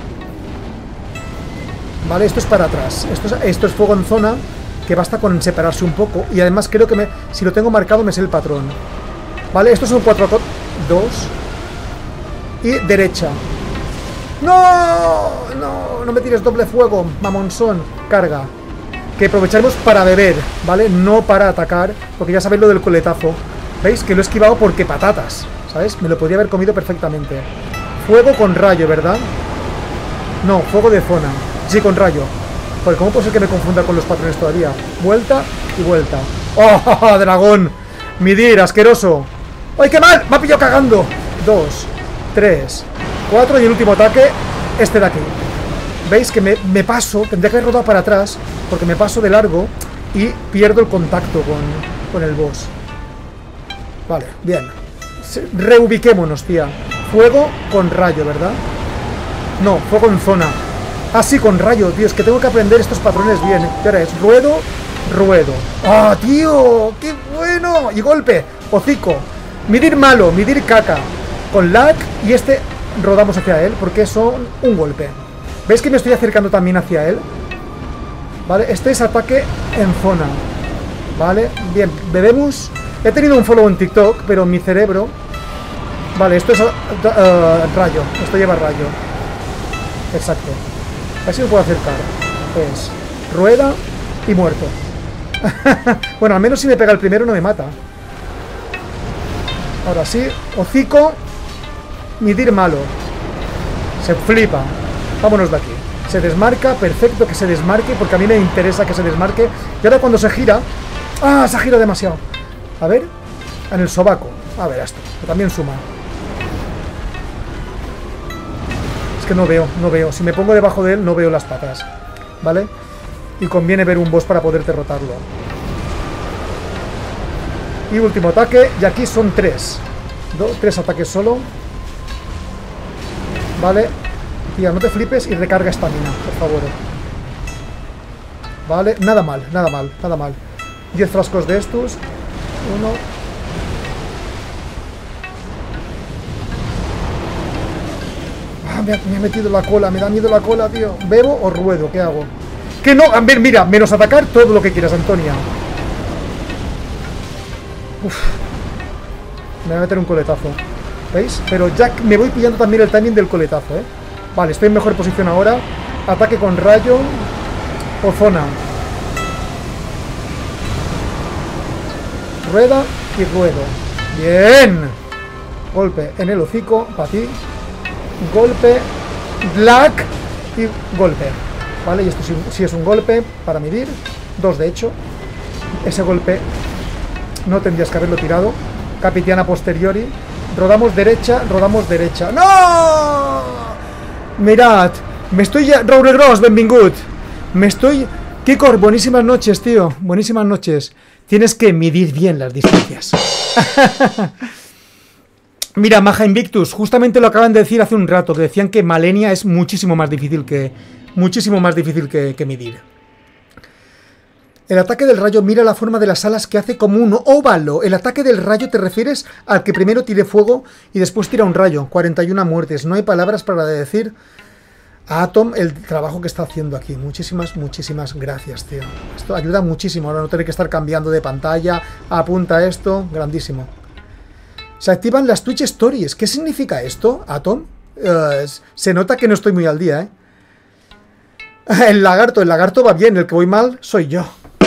Vale, esto es para atrás. Esto es fuego en zona. Que basta con separarse un poco. Y además creo que si lo tengo marcado me sé el patrón. Vale, estos son 4, 2. Y derecha. ¡No! No, no me tires doble fuego, mamonzón. Carga. Que aprovecharemos para beber, ¿vale? No para atacar. Porque ya sabéis lo del coletazo. ¿Veis? Que lo he esquivado porque patatas. ¿Sabes? Me lo podría haber comido perfectamente. Fuego con rayo, ¿verdad? No, fuego de zona. Sí, con rayo. Joder, ¿cómo puede ser que me confunda con los patrones todavía? Vuelta y vuelta. ¡Oh, dragón! Midir, asqueroso. ¡Ay, qué mal! Me ha pillado cagando. 2, 3, 4 y el último ataque, este de aquí. ¿Veis que me paso? Tendría que haber rodado para atrás porque me paso de largo y pierdo el contacto con el boss. Vale, bien. Reubiquémonos, tía. Fuego con rayo, ¿verdad? No, fuego en zona. Ah, sí, con rayo, tío. Es que tengo que aprender estos patrones bien. ¿Qué ahora es? Ruedo, ruedo. ¡Ah, tío! ¡Qué bueno! Y golpe, hocico. Midir malo, midir caca. Con lag y este rodamos hacia él porque son un golpe. ¿Veis que me estoy acercando también hacia él? Vale, este es ataque en zona. Vale, bien, bebemos. He tenido un follow en TikTok, pero mi cerebro... Vale, esto es rayo. Esto lleva rayo. Exacto. A ver si me puedo acercar. Es rueda y muerto. Bueno, al menos si me pega el primero no me mata. Ahora sí, hocico. Midir malo. Se flipa. Vámonos de aquí. Se desmarca, perfecto que se desmarque, porque a mí me interesa que se desmarque. Y ahora cuando se gira... ¡Ah! Se gira demasiado. A ver. En el sobaco. A ver, esto. Que también suma. Es que no veo, no veo. Si me pongo debajo de él, no veo las patas. ¿Vale? Y conviene ver un boss para poder derrotarlo. Y último ataque. Y aquí son 3. 3 ataques solo. Vale. Tía, no te flipes y recarga estamina, por favor. Vale. Nada mal, nada mal, nada mal. 10 frascos de estos. 1. Ah, me ha metido la cola. Me da miedo la cola, tío. ¿Bebo o ruedo? ¿Qué hago? Que no. A ver, mira. Menos atacar todo lo que quieras, Antonia. Uf. Me voy a meter un coletazo. ¿Veis? Pero ya me voy pillando también el timing del coletazo, ¿eh? Vale, estoy en mejor posición ahora. Ataque con rayo o zona. Rueda y ruedo. ¡Bien! Golpe en el hocico, para ti. Golpe, black y golpe. Vale, y esto sí es un golpe para medir. 2 de hecho. Ese golpe no tendrías que haberlo tirado. Capitiana posteriori. Rodamos derecha, rodamos derecha. ¡No! Mirad, me estoy ya... Raúl Gross, benvingut. Me estoy... Kikor, buenísimas noches, tío. Buenísimas noches. Tienes que medir bien las distancias. Mira, Maja Invictus, justamente lo acaban de decir hace un rato, que decían que Malenia es muchísimo más difícil que... que medir. El ataque del rayo, mira la forma de las alas que hace como un óvalo. El ataque del rayo te refieres al que primero tire fuego y después tira un rayo. 41 muertes. No hay palabras para decir a Atom el trabajo que está haciendo aquí. Muchísimas, muchísimas gracias, tío. Esto ayuda muchísimo. Ahora no tener que estar cambiando de pantalla. Apunta esto. Grandísimo. Se activan las Twitch Stories. ¿Qué significa esto, Atom? Se nota que no estoy muy al día, ¿eh? El lagarto va bien. El que voy mal soy yo.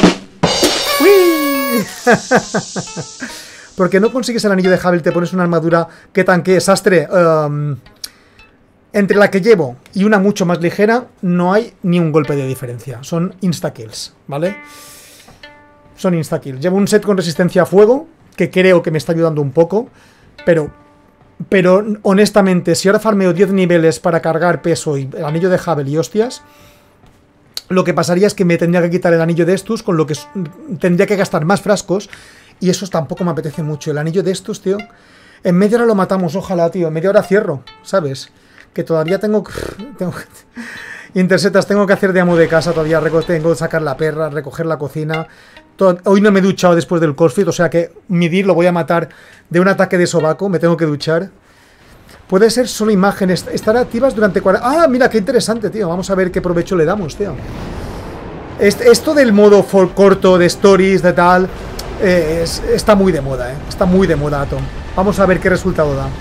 ¡Uy! Porque no consigues el anillo de Havel, te pones una armadura que tanque, sastre. Entre la que llevo y una mucho más ligera, no hay ni un golpe de diferencia. Son insta-kills, ¿vale? Son insta-kills. Llevo un set con resistencia a fuego, que creo que me está ayudando un poco, pero honestamente, si ahora farmeo 10 niveles para cargar peso y el anillo de Havel y hostias... Lo que pasaría es que me tendría que quitar el anillo de estos, con lo que tendría que gastar más frascos Y eso tampoco me apetece mucho. El anillo de estos, tío. En media hora lo matamos, ojalá, tío. En media hora cierro, ¿sabes? Que todavía tengo Intersetas, tengo que hacer de amo de casa todavía. Tengo que sacar la perra, recoger la cocina. Hoy no me he duchado después del CrossFit, o sea que Midir lo voy a matar de un ataque de sobaco. Me tengo que duchar. Puede ser solo imágenes. Estar activas durante 40... ¡Ah, mira, qué interesante, tío! Vamos a ver qué provecho le damos, tío. Esto del modo corto, de stories, de tal... está muy de moda, ¿eh? Está muy de moda, Atom. Vamos a ver qué resultado da.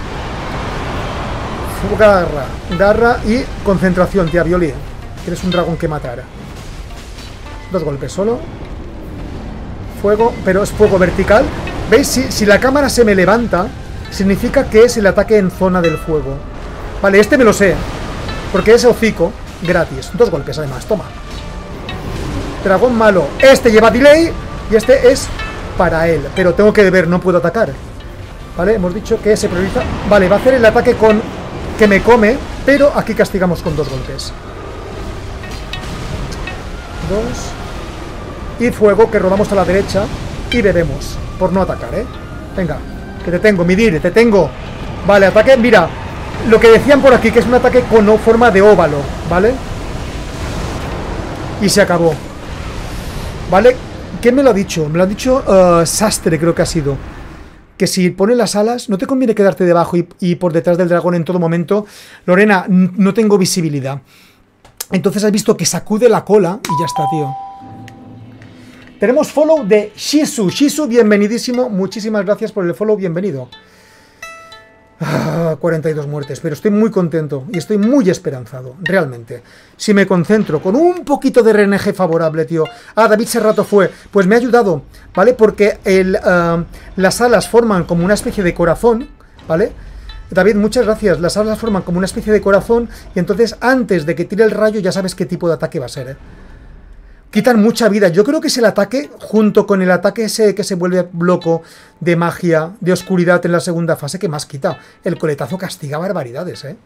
Garra y concentración, tía Violi. Eres un dragón que matar. 2 golpes solo. Fuego, pero es fuego vertical. ¿Veis? Si la cámara se me levanta, significa que es el ataque en zona del fuego. Vale, este me lo sé, porque es hocico gratis. 2 golpes además, toma. Dragón malo. Este lleva delay y este es para él. Pero tengo que ver, no puedo atacar. Vale, hemos dicho que se prioriza. Vale, va a hacer el ataque con... que me come, pero aquí castigamos con 2 golpes. 2. Y fuego, que rodamos a la derecha y bebemos, por no atacar, ¿eh? Venga, que te tengo, Midir, te tengo. Vale, ataque, mira, lo que decían por aquí, que es un ataque con forma de óvalo, ¿vale? Y se acabó. ¿Vale? ¿Quién me lo ha dicho? Me lo ha dicho Sastre, creo que ha sido. Que si pone las alas, no te conviene quedarte debajo y por detrás del dragón en todo momento. Lorena, no tengo visibilidad. Entonces has visto que sacude la cola y ya está, tío. Tenemos follow de Shizu. Shizu, bienvenidísimo. Muchísimas gracias por el follow, bienvenido. 42 muertes, pero estoy muy contento y estoy muy esperanzado, realmente. Si me concentro con un poquito de RNG favorable, tío. David Serrato fue, pues me ha ayudado, ¿vale? Porque las alas forman como una especie de corazón, ¿vale? David, muchas gracias. Las alas forman como una especie de corazón y entonces antes de que tire el rayo ya sabes qué tipo de ataque va a ser, ¿eh? Quitan mucha vida. Yo creo que es el ataque, junto con el ataque ese que se vuelve loco de magia, de oscuridad en la segunda fase, que más quita. El coletazo castiga barbaridades, ¿eh?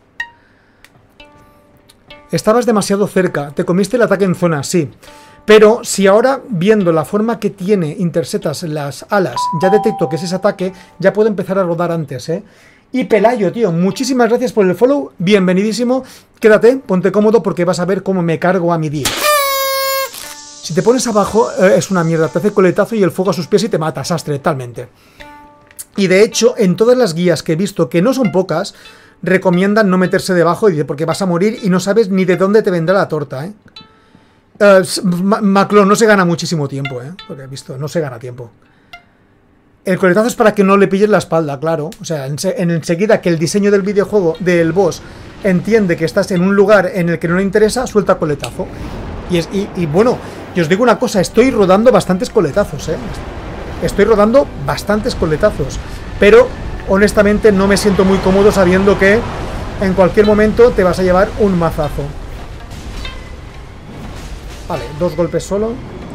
Estabas demasiado cerca. Te comiste el ataque en zona, sí. Pero si ahora, viendo la forma que tiene Intersetas las alas, ya detecto que es ese ataque, ya puedo empezar a rodar antes, ¿eh? Y Pelayo, tío, muchísimas gracias por el follow. Bienvenidísimo. Quédate, ponte cómodo porque vas a ver cómo me cargo a mi día. Si te pones abajo, es una mierda. Te hace coletazo y el fuego a sus pies y te mata, Sastre, totalmente. Y de hecho, en todas las guías que he visto, que no son pocas, recomiendan no meterse debajo porque vas a morir y no sabes ni de dónde te vendrá la torta, ¿eh? Maclon, no se gana muchísimo tiempo, ¿eh? Porque he visto, no se gana tiempo. El coletazo es para que no le pilles la espalda, claro. O sea, enseguida que el diseño del videojuego, del boss, entiende que estás en un lugar en el que no le interesa, suelta coletazo. Y bueno, y os digo una cosa, estoy rodando bastantes coletazos, ¿eh? Estoy rodando bastantes coletazos. Pero, honestamente, no me siento muy cómodo sabiendo que en cualquier momento te vas a llevar un mazazo. Vale, 2 golpes solo.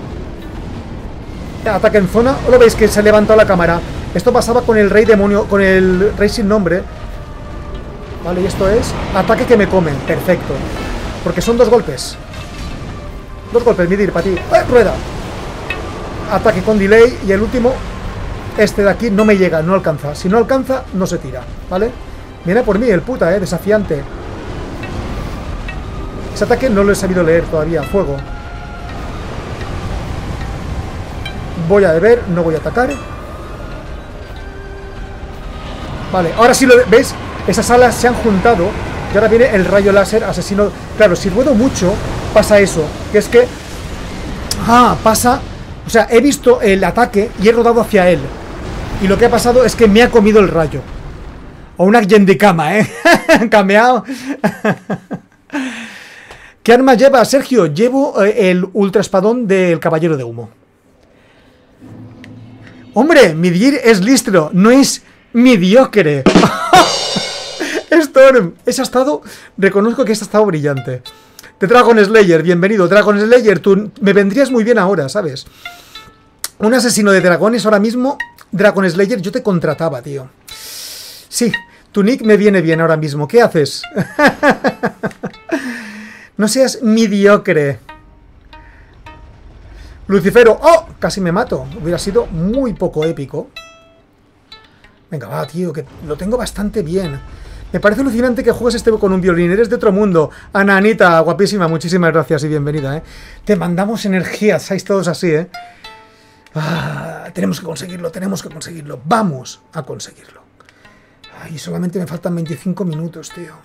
Ataque en zona. ¿O lo veis que se ha levantado la cámara? Esto pasaba con el rey demonio, con el rey sin nombre. Vale, y esto es ataque que me comen. Perfecto. Porque son 2 golpes. 2 golpes, Midir, para ti. Rueda. Ataque con delay. Y el último, este de aquí, no me llega, no alcanza. Si no alcanza, no se tira, ¿vale? Viene por mí el puta, desafiante. Ese ataque no lo he sabido leer todavía. Fuego. Voy a beber, no voy a atacar. Vale, ahora sí lo ¿ves? Esas alas se han juntado. Y ahora viene el rayo láser asesino. Claro, si ruedo mucho, pasa eso. Que es que... pasa... O sea, he visto el ataque y he rodado hacia él. Y lo que ha pasado es que me ha comido el rayo. O una Yendikama, ¿eh? Cameado. ¿Qué arma lleva, Sergio? Llevo el ultra espadón del caballero de humo. Hombre, Midir es listo, no es mediocre. Storm, ese ha estado... Reconozco que ese ha estado brillante. De Dragon Slayer, bienvenido. Dragon Slayer, tú me vendrías muy bien ahora, ¿sabes? Un asesino de dragones ahora mismo, Dragon Slayer, yo te contrataba, tío. Sí, tu nick me viene bien ahora mismo. ¿Qué haces? No seas mediocre. Lucifero. ¡Oh! Casi me mato. Hubiera sido muy poco épico. Venga, va, tío, que lo tengo bastante bien. Me parece alucinante que juegues este con un violín. Eres de otro mundo. Ana, Anita, guapísima. Muchísimas gracias y bienvenida, ¿eh? Te mandamos energías. Sois todos así, ¿eh? Ah, tenemos que conseguirlo, tenemos que conseguirlo. Vamos a conseguirlo. Ay, solamente me faltan 25 minutos, tío.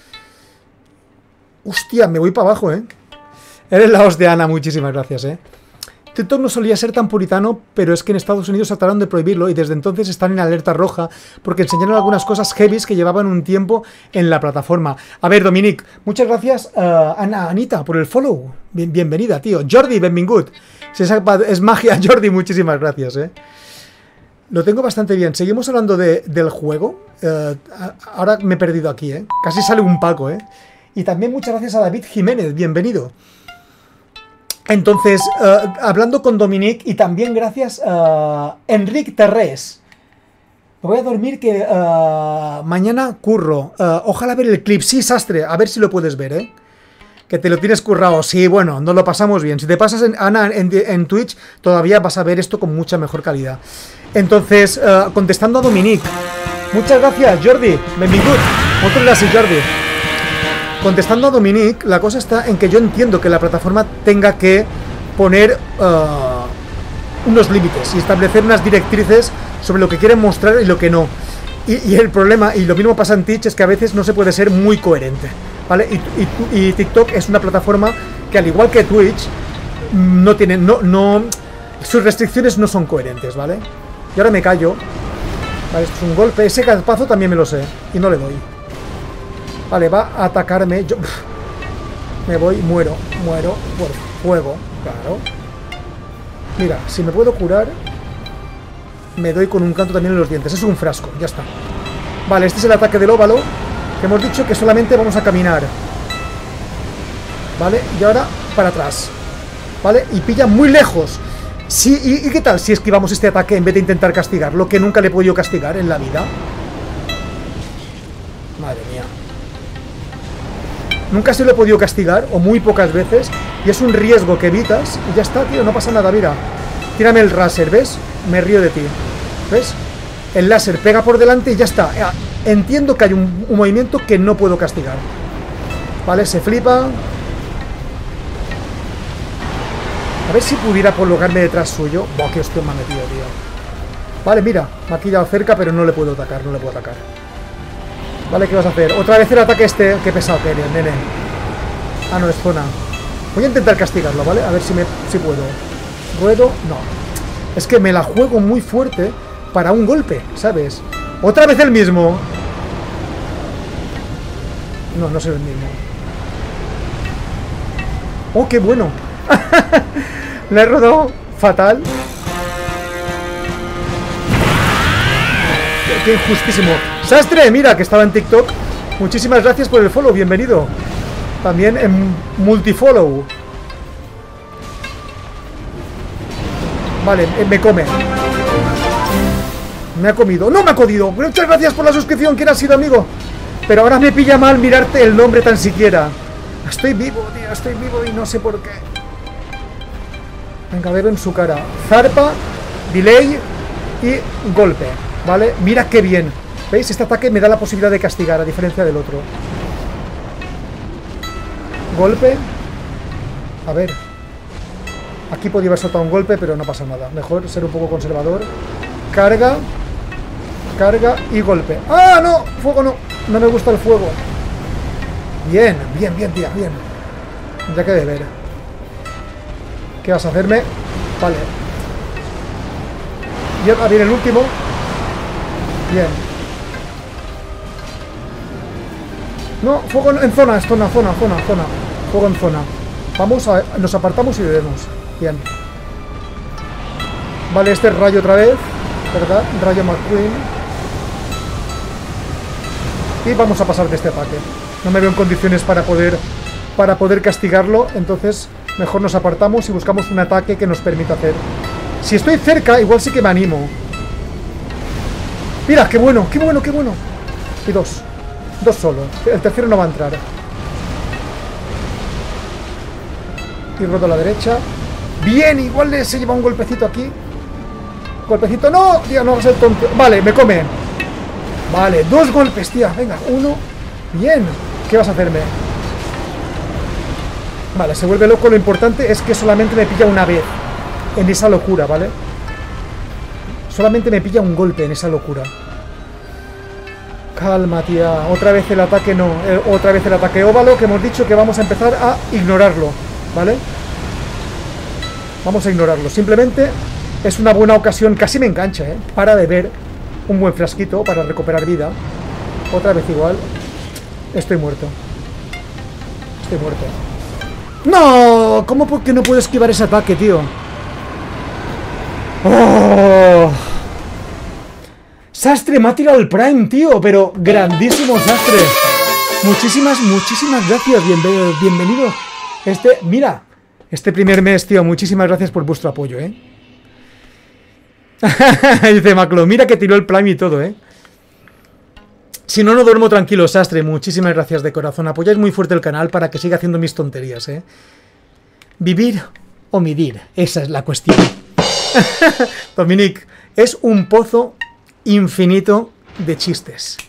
Hostia, me voy para abajo, ¿eh? Eres la hostia, Ana. Muchísimas gracias, ¿eh? TikTok no solía ser tan puritano, pero es que en Estados Unidos trataron de prohibirlo y desde entonces están en alerta roja porque enseñaron algunas cosas heavies que llevaban un tiempo en la plataforma. A ver, Dominic, muchas gracias Anita por el follow. Bienvenida, tío. Jordi, benvingut. Si es magia, Jordi, muchísimas gracias, ¿eh? Lo tengo bastante bien. Seguimos hablando del juego. Ahora me he perdido aquí, ¿eh? Casi sale un Paco, ¿eh? Y también muchas gracias a David Jiménez, bienvenido. Entonces, hablando con Dominic y también gracias a Enric Terrés. Me voy a dormir que mañana curro. Ojalá ver el clip. Sí, Sastre, a ver si lo puedes ver, ¿eh? Que te lo tienes currado. Sí, bueno, nos lo pasamos bien. Si te pasas en Twitch, todavía vas a ver esto con mucha mejor calidad. Entonces, contestando a Dominic. Muchas gracias, Jordi. Benvingut. Moltes gràcies, Jordi. Contestando a Dominic, la cosa está en que yo entiendo que la plataforma tenga que poner unos límites y establecer unas directrices sobre lo que quieren mostrar y lo que no. Y el problema, y lo mismo pasa en Twitch, es que a veces no se puede ser muy coherente, ¿vale? Y TikTok es una plataforma que, al igual que Twitch, no tiene, sus restricciones no son coherentes, ¿vale? Y ahora me callo. Vale, esto es un golpe. Ese garpazo también me lo sé y no le doy. Vale, va a atacarme. Yo me voy, muero por fuego, claro. Mira, si me puedo curar, me doy con un canto también en los dientes. Es un frasco, ya está. Vale, este es el ataque del óvalo, que hemos dicho que solamente vamos a caminar. Vale, y ahora para atrás. Vale, y pilla muy lejos. Sí, ¿y qué tal si esquivamos este ataque en vez de intentar castigarlo? Que nunca le he podido castigar en la vida. Madre mía. Nunca se lo he podido castigar, o muy pocas veces, y es un riesgo que evitas, y ya está, tío, no pasa nada, mira. Tírame el láser, ¿ves? Me río de ti, ¿ves? El láser pega por delante y ya está. Entiendo que hay un movimiento que no puedo castigar. Vale, se flipa. A ver si pudiera colocarme detrás suyo. Buah, qué hostia me ha metido, tío. Vale, mira, me ha quillado cerca, pero no le puedo atacar, no le puedo atacar. Vale, ¿qué vas a hacer? Otra vez el ataque este. Qué pesado que eres, nene. Ah, no, es zona. Voy a intentar castigarlo, ¿vale? A ver si puedo. Ruedo, no. Es que me la juego muy fuerte para un golpe, ¿sabes? Otra vez el mismo. No, no es el mismo. Oh, qué bueno. Le he rodado fatal. Qué injustísimo. Sastre, mira, que estaba en TikTok. Muchísimas gracias por el follow, bienvenido. También en multifollow. Vale, me come. Me ha comido. ¡No me ha comido! Muchas gracias por la suscripción, ¿quién ha sido, amigo? Pero ahora me pilla mal mirarte el nombre tan siquiera. Estoy vivo, tío, estoy vivo y no sé por qué. Venga, veo en su cara. Zarpa, delay y golpe. ¿Vale? Mira qué bien. ¿Veis? Este ataque me da la posibilidad de castigar, a diferencia del otro. Golpe. A ver. Aquí podría haber soltado un golpe, pero no pasa nada. Mejor ser un poco conservador. Carga. Carga y golpe. ¡Ah, no! Fuego no. No me gusta el fuego. Bien, bien, bien, tía, bien. Ya que de ver. ¿Qué vas a hacerme? Vale. Y ahora viene el último. Bien. No, fuego en zona, zona. Fuego en zona. Vamos a... Nos apartamos y le vemos. Bien. Vale, este es rayo otra vez. ¿Verdad? Rayo McQueen. Y vamos a pasar de este ataque. No me veo en condiciones para poder castigarlo. Entonces, mejor nos apartamos y buscamos un ataque que nos permita hacer. Si estoy cerca, igual sí que me animo. Mira, qué bueno, qué bueno, qué bueno. Y dos. Dos solo. El tercero no va a entrar. Y rodo a la derecha. Bien, igual se lleva un golpecito aquí. Golpecito, no, tío, no va a ser tonto. Vale, me come. Vale, 2 golpes, tía. Venga, 1. Bien. ¿Qué vas a hacerme? Vale, se vuelve loco. Lo importante es que solamente me pilla una vez en esa locura, ¿vale? Solamente me pilla un golpe en esa locura. Calma, tía. Otra vez el ataque no. Otra vez el ataque óvalo, que hemos dicho que vamos a empezar a ignorarlo, ¿vale? Vamos a ignorarlo. Simplemente es una buena ocasión. Casi me engancha, ¿eh? Para beber un buen frasquito para recuperar vida. Otra vez igual. Estoy muerto. Estoy muerto. ¡No! ¿Cómo que no puedo esquivar ese ataque, tío? ¡Oh! Sastre me ha tirado el Prime, tío. Pero grandísimo, Sastre. Muchísimas gracias. Bienvenido. Mira. Este primer mes, tío. Muchísimas gracias por vuestro apoyo, ¿eh? Dice Maclo. Mira que tiró el Prime y todo, ¿eh? Si no, no duermo tranquilo, Sastre. Muchísimas gracias de corazón. Apoyáis muy fuerte el canal para que siga haciendo mis tonterías, ¿eh? Vivir o medir. Esa es la cuestión. Dominic, es un pozo infinito de chistes.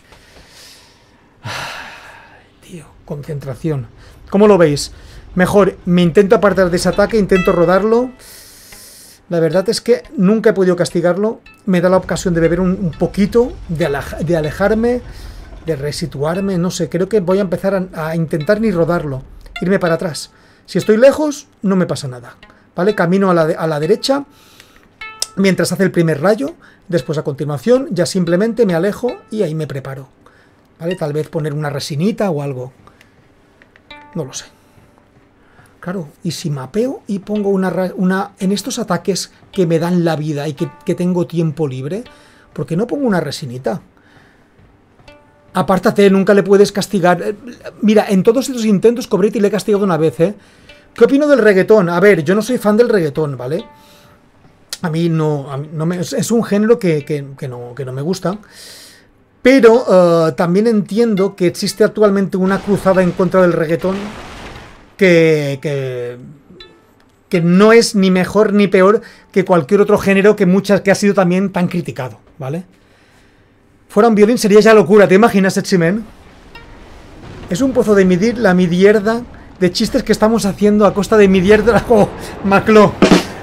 Tío, concentración. ¿Cómo lo veis? Mejor, me intento apartar de ese ataque, intento rodarlo. La verdad es que nunca he podido castigarlo. Me da la ocasión de beber un poquito, de alejarme, de resituarme, no sé. Creo que voy a empezar a intentar ni rodarlo, irme para atrás. Si estoy lejos, no me pasa nada, ¿vale? Camino a la derecha mientras hace el primer rayo. Después, a continuación, ya simplemente me alejo y ahí me preparo, ¿vale? Tal vez poner una resinita o algo. No lo sé. Claro, y si mapeo y pongo una en estos ataques que me dan la vida y que tengo tiempo libre, ¿por qué no pongo una resinita? Apártate, nunca le puedes castigar. Mira, en todos estos intentos Cobretti le he castigado una vez, ¿eh? ¿Qué opino del reggaetón? A ver, yo no soy fan del reggaetón, ¿vale? A mí no es un género que no me gusta. Pero también entiendo que existe actualmente una cruzada en contra del reggaetón que no es ni mejor ni peor que cualquier otro género que ha sido también tan criticado, ¿vale? Fuera un violín sería ya locura, ¿te imaginas, Echimen? Es un pozo de medir la midierda de chistes que estamos haciendo a costa de midierda. ¡Oh, Maclo!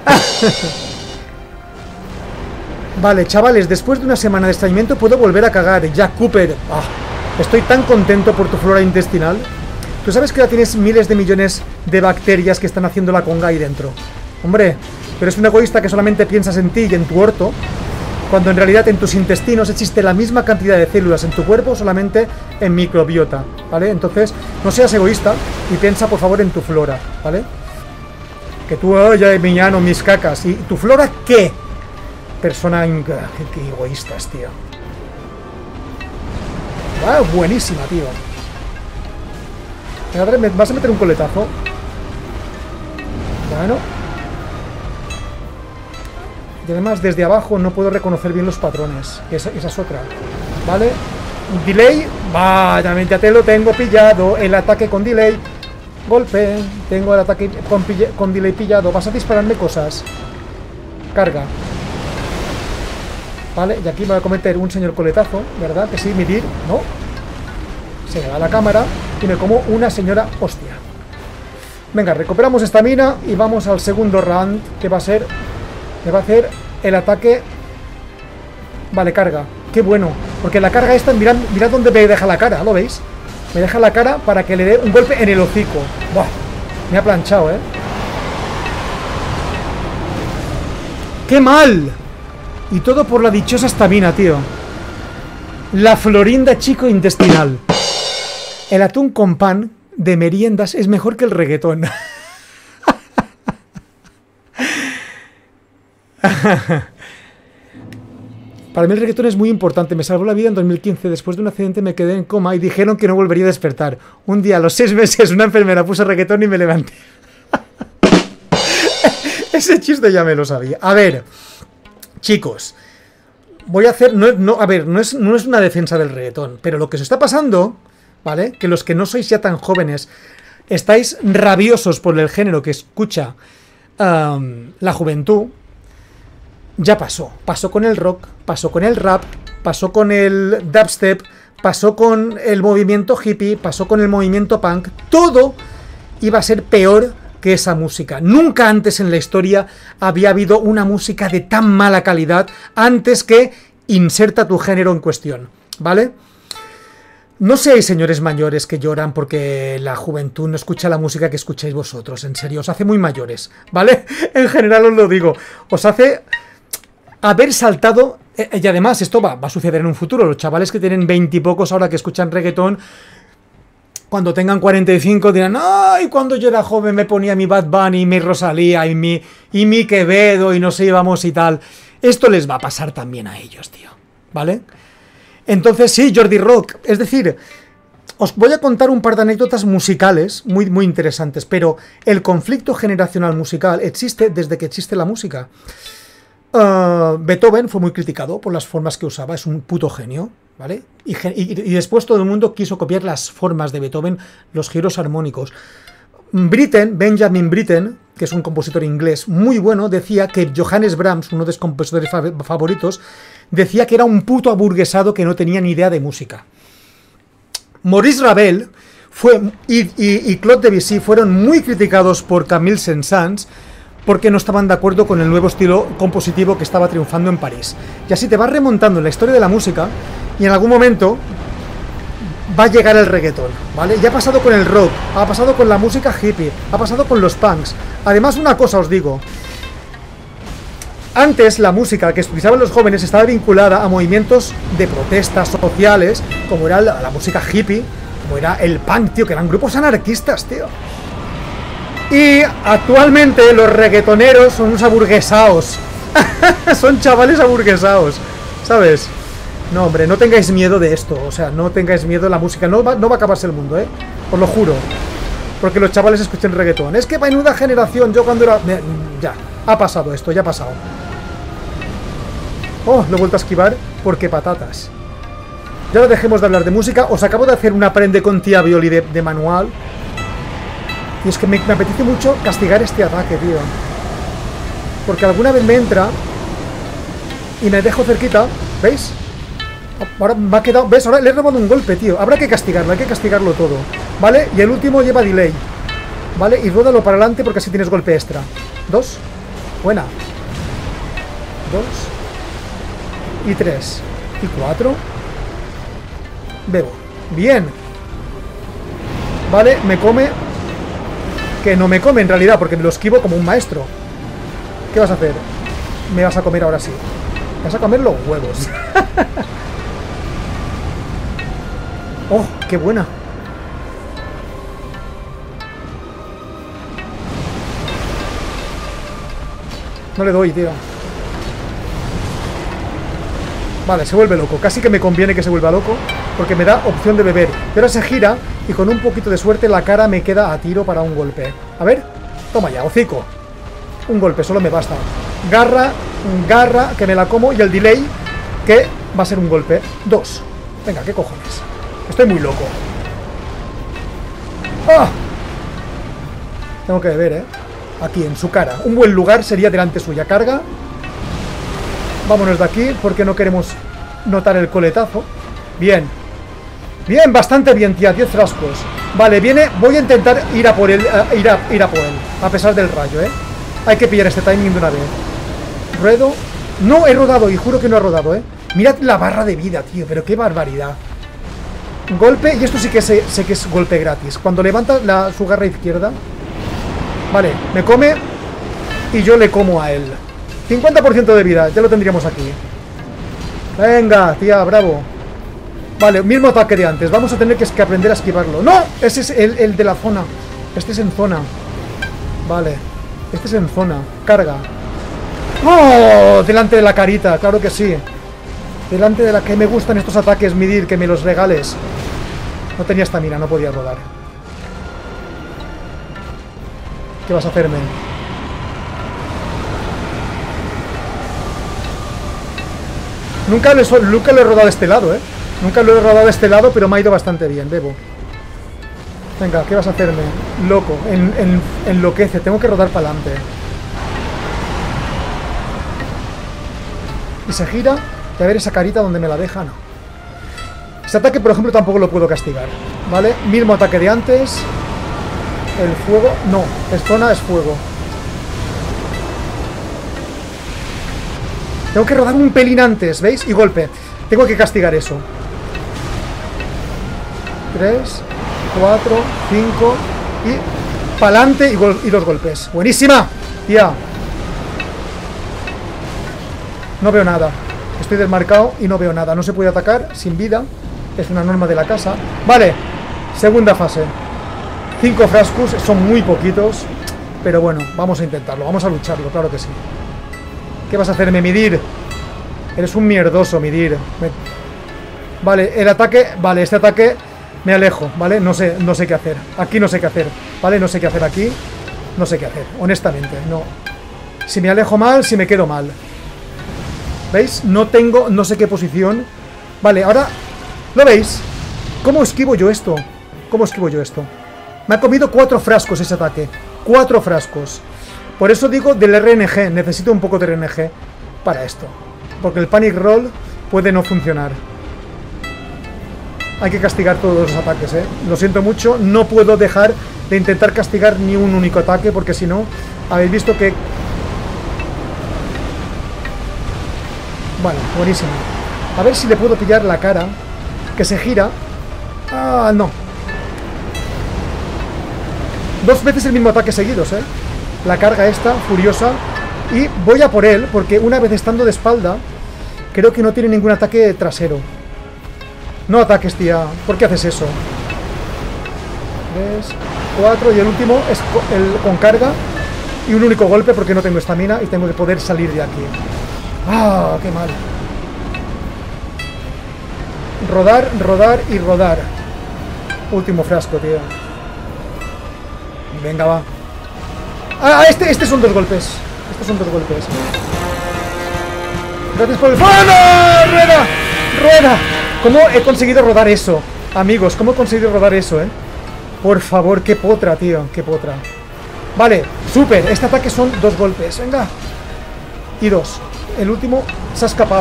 Vale, chavales, después de una semana de estreñimiento puedo volver a cagar. Jack Cooper. Estoy tan contento por tu flora intestinal. Tú sabes que ya tienes miles de millones de bacterias que están haciendo la conga ahí dentro. Hombre, pero es un egoísta que solamente piensas en ti y en tu orto, cuando en realidad en tus intestinos existe la misma cantidad de células en tu cuerpo, solamente en microbiota, ¿vale? Entonces, no seas egoísta y piensa, por favor, en tu flora, ¿vale? Que tú, ya miñano, mis cacas. ¿Y tu flora qué? Persona... Qué egoístas, tío. Buenísima, tío. ¿Me vas a meter un coletazo? Bueno. Y además desde abajo no puedo reconocer bien los patrones. Esa es otra. ¿Vale? Delay. Ya te lo tengo pillado. El ataque con delay. Golpe. Tengo el ataque con delay pillado. Vas a dispararme cosas. Carga. Vale, y aquí me voy a cometer un señor coletazo, ¿verdad? Que sí, medir. No. Se me va la cámara y me como una señora hostia. Venga, recuperamos estamina y vamos al segundo round, que va a ser... Me va a hacer el ataque... Vale, carga. Qué bueno. Porque la carga esta, mirad dónde me deja la cara, ¿lo veis? Me deja la cara para que le dé un golpe en el hocico. Buah, me ha planchado, ¿eh? ¡Qué mal! Y todo por la dichosa estamina, tío. La florinda chico intestinal. El atún con pan de meriendas es mejor que el reggaetón. Para mí el reggaetón es muy importante. Me salvó la vida en 2015. Después de un accidente me quedé en coma y dijeron que no volvería a despertar. Un día, a los 6 meses, una enfermera puso reggaetón y me levanté. Ese chiste ya me lo sabía. A ver, chicos, voy a hacer... No es una defensa del reggaetón, pero lo que se está pasando, ¿vale? Que los que no sois ya tan jóvenes estáis rabiosos por el género que escucha la juventud ya pasó. Pasó con el rock, pasó con el rap, pasó con el dubstep, pasó con el movimiento hippie, pasó con el movimiento punk. Todo iba a ser peor que esa música. Nunca antes en la historia había habido una música de tan mala calidad antes que inserta tu género en cuestión, ¿vale? No seáis señores mayores que lloran porque la juventud no escucha la música que escucháis vosotros, en serio, os hace muy mayores, ¿vale? En general os lo digo, os hace haber saltado, y además esto va a suceder en un futuro, los chavales que tienen 20 y pocos ahora que escuchan reggaetón, cuando tengan 45 dirán, ay, cuando yo era joven me ponía mi Bad Bunny, mi Rosalía y mi Quevedo y no sé, íbamos y tal. Esto les va a pasar también a ellos, tío, ¿vale? Entonces sí, Jordi Rock, es decir, os voy a contar un par de anécdotas musicales muy, muy interesantes, pero el conflicto generacional musical existe desde que existe la música. Beethoven fue muy criticado por las formas que usaba, es un puto genio, ¿vale? Y después todo el mundo quiso copiar las formas de Beethoven, los giros armónicos. Benjamin Britten, que es un compositor inglés muy bueno, decía que Johannes Brahms, uno de sus compositores favoritos, decía que era un puto aburguesado que no tenía ni idea de música. Maurice Ravel y Claude Debussy fueron muy criticados por Camille Saint-Saëns porque no estaban de acuerdo con el nuevo estilo compositivo que estaba triunfando en París. Y así te vas remontando en la historia de la música y en algún momento va a llegar el reggaetón, ¿vale? Ya ha pasado con el rock, ha pasado con la música hippie, ha pasado con los punks. Además, una cosa os digo. Antes la música que escuchaban los jóvenes estaba vinculada a movimientos de protestas sociales, como era la música hippie, como era el punk, tío, que eran grupos anarquistas, tío. Y actualmente los reggaetoneros son unos aburguesaos. Son chavales aburguesaos, ¿sabes? No, hombre, no tengáis miedo de esto. O sea, no tengáis miedo de la música. No va a acabarse el mundo, ¿eh? Os lo juro. Porque los chavales escuchen reggaetón. Es que menuda generación. Yo cuando era... Ya, ha pasado esto, ya ha pasado. Oh, lo he vuelto a esquivar porque patatas. Ya no dejemos de hablar de música. Os acabo de hacer un aprende con tía Violi de manual. Y es que me apetece mucho castigar este ataque, tío. Porque alguna vez me entra y me dejo cerquita. ¿Veis? Ahora me ha quedado... ¿Ves? Ahora le he robado un golpe, tío. Habrá que castigarlo, hay que castigarlo todo. ¿Vale? Y el último lleva delay. ¿Vale? Y ródalo para adelante porque así tienes golpe extra. 2. Buena. 2. Y 3. Y 4. Bebo. Bien. Vale, me come... Que no me come en realidad, porque me lo esquivo como un maestro. ¿Qué vas a hacer? Me vas a comer ahora sí. Me vas a comer los huevos. ¡Oh, qué buena! No le doy, tío. Vale, se vuelve loco. Casi que me conviene que se vuelva loco, porque me da opción de beber. Pero ahora se gira y con un poquito de suerte la cara me queda a tiro para un golpe. A ver, toma ya, hocico. Un golpe, solo me basta. Garra, que me la como, y el delay, que va a ser un golpe. 2. Venga, ¿qué cojones? Estoy muy loco. ¡Ah! Tengo que beber, ¿eh? Aquí, en su cara. Un buen lugar sería delante suya. Carga. Vámonos de aquí, porque no queremos notar el coletazo. Bien. Bien, bastante bien, tía. 10 frascos. Vale, viene. Voy a intentar ir a por él. Ir a por él. A pesar del rayo, ¿eh? Hay que pillar este timing de una vez. Ruedo. No he rodado, y juro que no he rodado, ¿eh? Mirad la barra de vida, tío. Pero qué barbaridad. Golpe. Y esto sí que sé que es golpe gratis. Cuando levanta su garra izquierda. Vale, me come. Y yo le como a él. 50% de vida, ya lo tendríamos aquí. Venga, tía, bravo. Vale, mismo ataque de antes. Vamos a tener que aprender a esquivarlo. ¡No! Ese es el de la zona. Este es en zona. Vale. Este es en zona. Carga. ¡Oh! Delante de la carita, claro que sí. Delante de la que me gustan estos ataques, Midir, que me los regales. No tenía estamina, no podía rodar. ¿Qué vas a hacerme? Nunca lo he rodado de este lado, ¿eh? Nunca lo he rodado de este lado, pero me ha ido bastante bien, bebo. Venga, ¿qué vas a hacerme? Loco, enloquece, tengo que rodar para adelante. y se gira. Y a ver esa carita donde me la deja, no. Ese ataque, por ejemplo, tampoco lo puedo castigar, ¿vale? Mismo ataque de antes. El fuego, no, es zona, es fuego. Tengo que rodar un pelín antes, ¿veis? Y golpe. Tengo que castigar eso. 3, 4, 5 y pa'lante y 2 golpes. ¡Buenísima! Tía. No veo nada. Estoy desmarcado y no veo nada. No se puede atacar sin vida. Es una norma de la casa. Vale. Segunda fase. 5 frascos. Son muy poquitos. Pero bueno, vamos a intentarlo. Vamos a lucharlo, claro que sí. ¿Qué vas a hacerme, Midir? Eres un mierdoso, Midir. Vale, el ataque... Vale, este ataque... Me alejo, ¿vale? No sé qué hacer. Aquí no sé qué hacer, ¿vale? No sé qué hacer aquí. No sé qué hacer, honestamente, no. Si me alejo mal, si me quedo mal. ¿Veis? No tengo... No sé qué posición. Vale, ahora... ¿Lo veis? ¿Cómo esquivo yo esto? ¿Cómo esquivo yo esto? Me ha comido 4 frascos ese ataque. 4 frascos. Por eso digo del RNG. Necesito un poco de RNG para esto. Porque el Panic Roll puede no funcionar. Hay que castigar todos los ataques, ¿eh? Lo siento mucho. No puedo dejar de intentar castigar ni un único ataque. Porque si no, habéis visto que... Bueno, buenísimo. A ver si le puedo pillar la cara. Que se gira. Ah, no. 2 veces el mismo ataque seguidos, ¿eh? La carga esta, furiosa. Y voy a por él, porque una vez estando de espalda, creo que no tiene ningún ataque trasero. No ataques, tía. ¿Por qué haces eso? 3, 4 y el último es con carga. Y un único golpe porque no tengo estamina y tengo que poder salir de aquí. ¡Ah, qué mal! Rodar, rodar y rodar. Último frasco, tío. Venga, va. Ah, este son 2 golpes. Estos son 2 golpes. Gracias por el... ¡Bueno! ¡Rueda! ¡Rueda! ¿Cómo he conseguido rodar eso? Amigos, ¿cómo he conseguido rodar eso, eh? Por favor, qué potra, tío. Qué potra. Vale, súper. Este ataque son 2 golpes. Venga. Y 2. El último se ha escapado.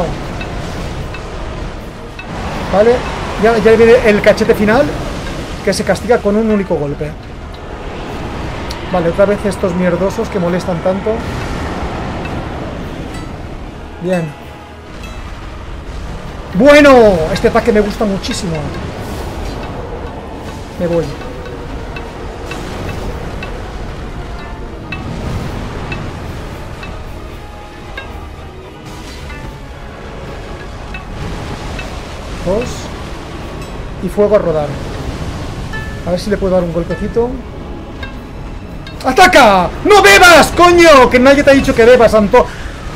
Vale. Ya viene el cachete final, que se castiga con un único golpe. Vale, otra vez estos mierdosos que molestan tanto. Bien. Bueno, este ataque me gusta muchísimo. Me voy. Dos. Y fuego a rodar. A ver si le puedo dar un golpecito. ¡Ataca! ¡No bebas, coño! Que nadie te ha dicho que bebas, Santo.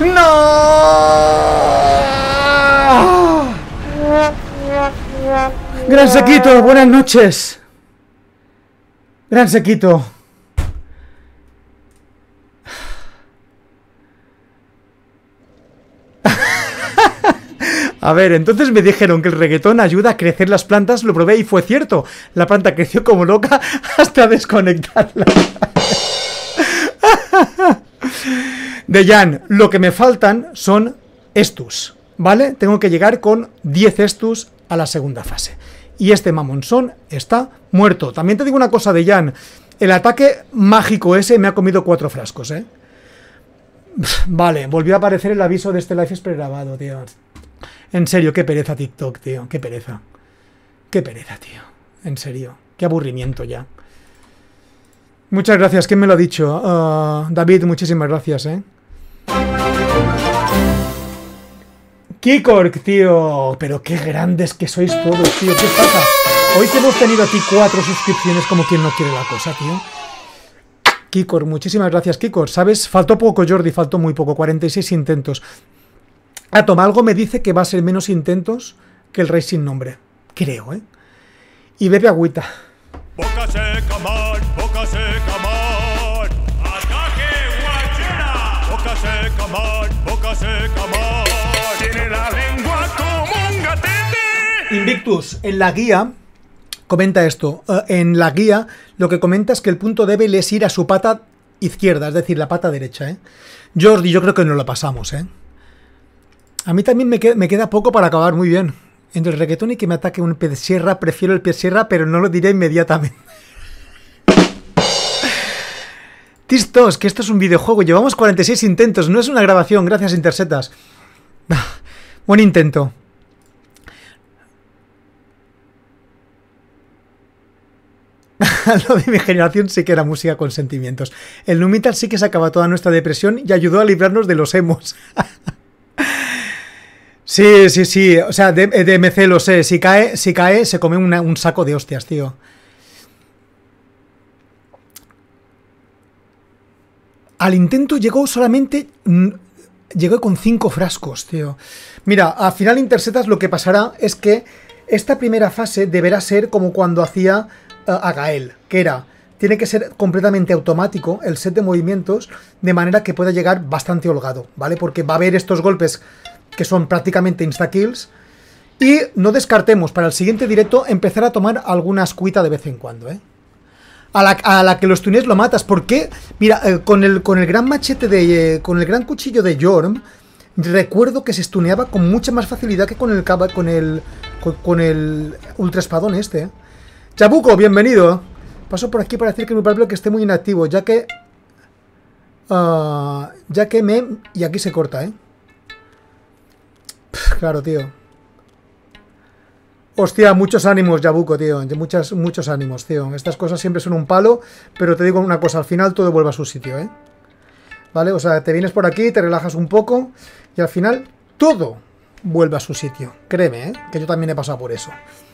¡No! Gran Sequito, buenas noches. Gran Sequito. A ver, entonces me dijeron que el reggaetón ayuda a crecer las plantas, lo probé y fue cierto. La planta creció como loca hasta desconectarla. Dejan, lo que me faltan son estus, ¿vale? Tengo que llegar con 10 estus a la segunda fase. Y este mamonzón está muerto. También te digo una cosa, Dejan. El ataque mágico ese me ha comido 4 frascos, ¿eh? Vale, volvió a aparecer el aviso de este live es pregrabado, tío. En serio, qué pereza TikTok, tío. Qué pereza. Qué pereza, tío. En serio. Qué aburrimiento ya. Muchas gracias. ¿Quién me lo ha dicho? David, muchísimas gracias, ¿eh? Kikork, tío. Pero qué grandes que sois todos, tío. ¿Qué pasa? Hoy que hemos tenido aquí 4 suscripciones como quien no quiere la cosa, tío. Kikor, muchísimas gracias, Kikor. ¿Sabes? Faltó poco, Jordi. Faltó muy poco. 46 intentos. Atom, algo me dice que va a ser menos intentos que el Rey sin nombre. Creo, ¿eh? Y bebe agüita. Boca seca, man, boca seca, man. ¡Ataque, guachina! Boca seca, man, boca seca, man. Tiene la lengua como un gatete. Invictus, en la guía, comenta esto. En la guía, lo que comenta es que el punto débil es ir a su pata izquierda, es decir, la pata derecha, ¿eh? Jordi, yo creo que no lo pasamos, ¿eh? A mí también me queda poco para acabar muy bien. Entre el reggaetón y que me ataque un pez sierra, prefiero el pez sierra, pero no lo diré inmediatamente. Tistos, que esto es un videojuego. Llevamos 46 intentos, no es una grabación. Gracias, Intersetas. Buen intento. Lo de mi generación sí que era música con sentimientos. El Numital sí que sacaba toda nuestra depresión y ayudó a librarnos de los emos. Sí. O sea, DMC lo sé. Si cae, se come un saco de hostias, tío. Al intento llegó solamente... Llegó con 5 frascos, tío. Mira, al final Intersetas lo que pasará es que esta primera fase deberá ser como cuando hacía a Gael, que era... Tiene que ser completamente automático el set de movimientos, de manera que pueda llegar bastante holgado, ¿vale? Porque va a haber estos golpes que son prácticamente insta-kills. Y no descartemos para el siguiente directo empezar a tomar alguna ascuita de vez en cuando, ¿eh? A la que los tunees lo matas. ¿Por qué? Mira, con el gran machete de... con el gran cuchillo de Jorm, recuerdo que se stuneaba con mucha más facilidad que con el ultra espadón este, ¿eh? Chabuco, bienvenido. Paso por aquí para decir que mi Pablo que esté muy inactivo, ya que y aquí se corta, ¿eh? Claro, tío. Hostia, muchos ánimos, Yabuco, tío. Muchos ánimos, tío. Estas cosas siempre son un palo, pero te digo una cosa, al final todo vuelve a su sitio, ¿eh? ¿Vale? O sea, te vienes por aquí, te relajas un poco y al final todo vuelve a su sitio. Créeme, ¿eh? Que yo también he pasado por eso.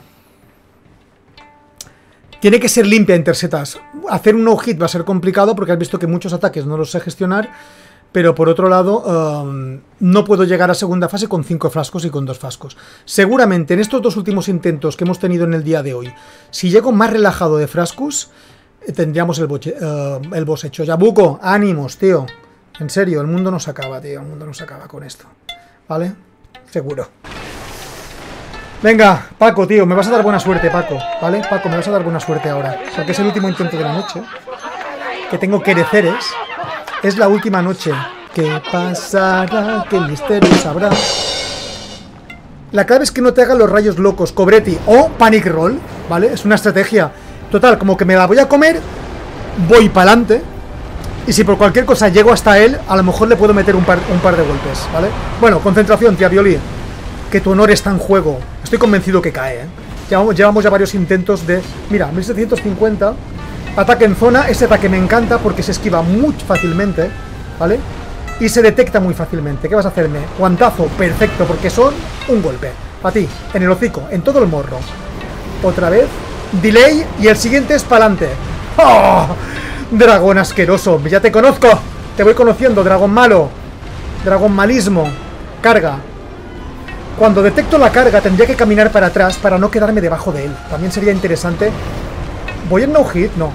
Tiene que ser limpia, Intersetas. Hacer un no-hit va a ser complicado porque has visto que muchos ataques no los sé gestionar, pero por otro lado no puedo llegar a segunda fase con 5 frascos y con 2 frascos. Seguramente en estos 2 últimos intentos que hemos tenido en el día de hoy, si llego más relajado de frascos, tendríamos el boss hecho. Yabuco, ánimos, tío. En serio, el mundo no se acaba, tío. El mundo no se acaba con esto. ¿Vale? Seguro. Venga, Paco, tío, me vas a dar buena suerte, Paco. ¿Vale? Paco, me vas a dar buena suerte ahora. Porque es el último intento de la noche. Que tengo quereceres. Es la última noche. ¿Qué pasará? ¿Qué misterio sabrá? La clave es que no te hagan los rayos locos, Cobretti, o Panic Roll, ¿vale? Es una estrategia. Total, como que me la voy a comer, voy para adelante. Y si por cualquier cosa llego hasta él, a lo mejor le puedo meter un par de golpes, ¿vale? Bueno, concentración, tía Violi. Que tu honor está en juego. Estoy convencido que cae, ¿eh? Llevamos ya varios intentos de... Mira, 1750. Ataque en zona. Ese ataque me encanta porque se esquiva muy fácilmente, ¿vale? Y se detecta muy fácilmente. ¿Qué vas a hacerme? Guantazo, perfecto, porque son un golpe. A ti, en el hocico, en todo el morro. Otra vez. Delay y el siguiente es pa'lante. ¡Oh! Dragón asqueroso. Ya te conozco. Te voy conociendo, dragón malo. Dragón malismo. Carga. Cuando detecto la carga tendría que caminar para atrás para no quedarme debajo de él. También sería interesante. ¿Voy en no hit? No.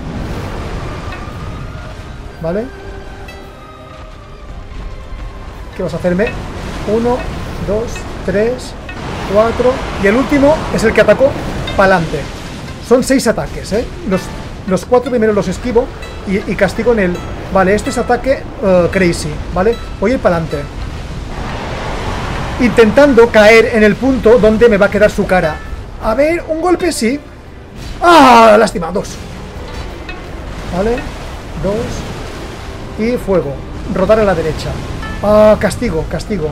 ¿Vale? ¿Qué vas a hacerme? 1, 2, 3, 4. Y el último es el que atacó pa'lante. Son 6 ataques, ¿eh? Los 4 primeros los esquivo y castigo en el... Vale, este es ataque crazy, ¿vale? Voy a ir pa'lante. Intentando caer en el punto donde me va a quedar su cara. A ver, un golpe sí. ¡Ah! Lástima, 2. Vale, 2. Y fuego. Rodar a la derecha. Ah, castigo, castigo.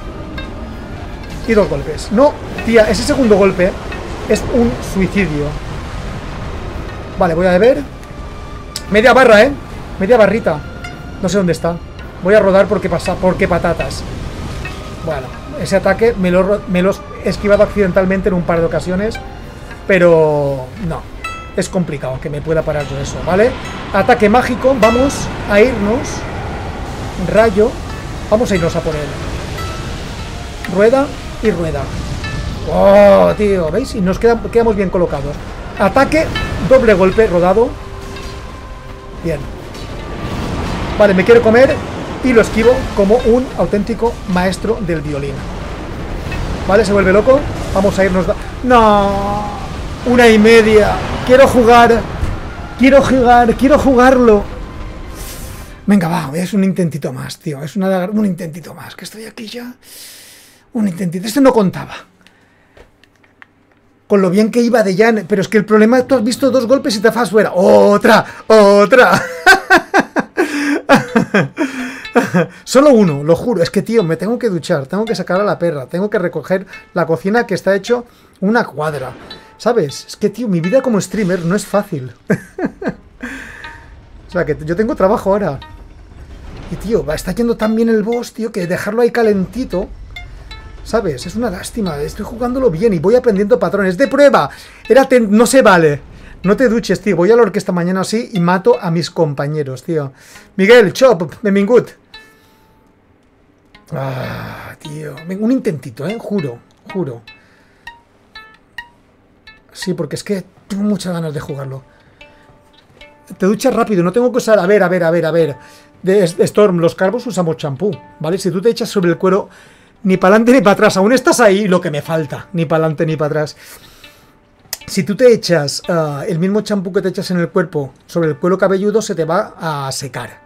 Y 2 golpes. No, tía, ese segundo golpe es un suicidio. Vale, voy a beber. Media barra, ¿eh? Media barrita. No sé dónde está. Voy a rodar porque patatas. Bueno, ese ataque me lo he esquivado accidentalmente en un par de ocasiones. Pero no, es complicado que me pueda parar yo eso, ¿vale? Ataque mágico, vamos a irnos. Rayo. Vamos a irnos a por él. Rueda y rueda. ¡Oh, tío! ¿Veis? Y nos quedamos bien colocados. Ataque, doble golpe, rodado. Bien. Vale, me quiero comer y lo esquivo como un auténtico maestro del violín. Vale, se vuelve loco. Vamos a irnos... ¡No! 1,5. Quiero jugar. Quiero jugarlo. Venga, va, es un intentito más, tío. Es un intentito más. Que estoy aquí ya. Un intentito. Este no contaba. Con lo bien que iba de Jan. Pero es que el problema es que tú has visto 2 golpes y te vas fuera. ¡Otra! ¡Otra! Solo uno, lo juro. Es que, tío, me tengo que duchar. Tengo que sacar a la perra. Tengo que recoger la cocina que está hecho una cuadra. ¿Sabes? Es que, tío, mi vida como streamer no es fácil. O sea, que yo tengo trabajo ahora. Y, tío, está yendo tan bien el boss, tío, que dejarlo ahí calentito... ¿Sabes? Es una lástima. Estoy jugándolo bien y voy aprendiendo patrones. ¡De prueba! No se vale. No te duches, tío. Voy a la orquesta mañana así y mato a mis compañeros, tío. Miguel, chop, benvingut. Ah, tío. Un intentito, juro. Juro. Sí, porque es que tengo muchas ganas de jugarlo. Te duchas rápido. No tengo que usar... A ver. De Storm, los calvos usamos champú, ¿vale? Si tú te echas sobre el cuero... Ni para adelante ni para atrás. Aún estás ahí, lo que me falta. Ni para adelante ni para atrás. Si tú te echas el mismo champú que te echas en el cuerpo sobre el cuero cabelludo, se te va a secar.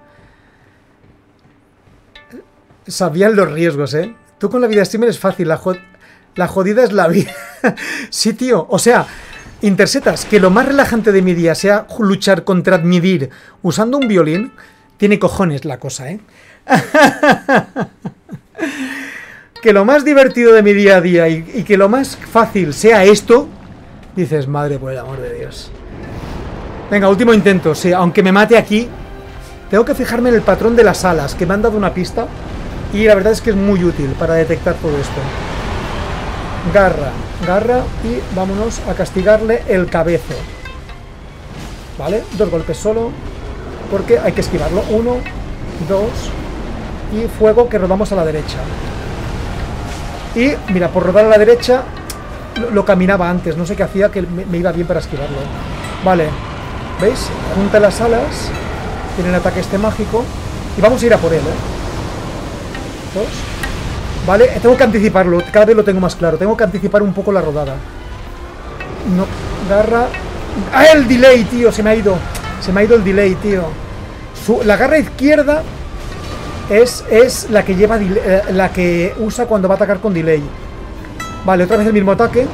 Sabían los riesgos, ¿eh? Tú con la vida streamer es fácil. La jodida es la vida. Sí, tío. O sea, Intersetas, que lo más relajante de mi día sea luchar contra Admidir usando un violín, tiene cojones la cosa, ¿eh? Que lo más divertido de mi día a día y que lo más fácil sea esto, dices, madre, por el amor de Dios. Venga, último intento, sí, aunque me mate aquí, tengo que fijarme en el patrón de las alas, que me han dado una pista, y la verdad es que es muy útil para detectar todo esto. Garra, y vámonos a castigarle el cabezo. ¿Vale? 2 golpes solo, porque hay que esquivarlo. 1, 2, y fuego que rodamos a la derecha. Y, mira, por rodar a la derecha lo caminaba antes. No sé qué hacía, que me iba bien para esquivarlo. Vale. ¿Veis? Junta las alas. Tiene el ataque este mágico. Y vamos a ir a por él, 2. Vale, tengo que anticiparlo. Cada vez lo tengo más claro. Tengo que anticipar un poco la rodada. No, garra. ¡Ah, el delay, tío! Se me ha ido. Se me ha ido el delay, tío. La garra izquierda... Es la que lleva la que usa cuando va a atacar con delay. Vale, otra vez el mismo ataque.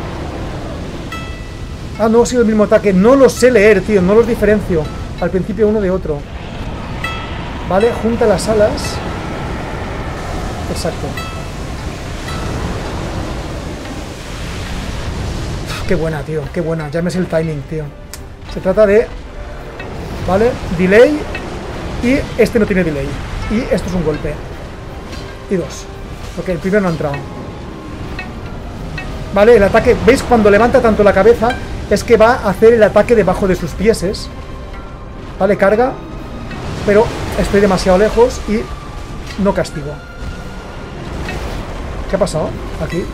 Ah, no ha sido el mismo ataque. No los sé leer, tío. No los diferencio. Al principio uno de otro. Vale, junta las alas. Exacto. Qué buena, tío. Qué buena. Ya me sé el timing, tío. Se trata de... Vale, delay. Y este no tiene delay. Y esto es un golpe. Y 2. Porque el primero no ha entrado. Vale, el ataque. ¿Veis? Cuando levanta tanto la cabeza, es que va a hacer el ataque debajo de sus pieses. Vale, carga. Pero estoy demasiado lejos y no castigo. ¿Qué ha pasado? Aquí.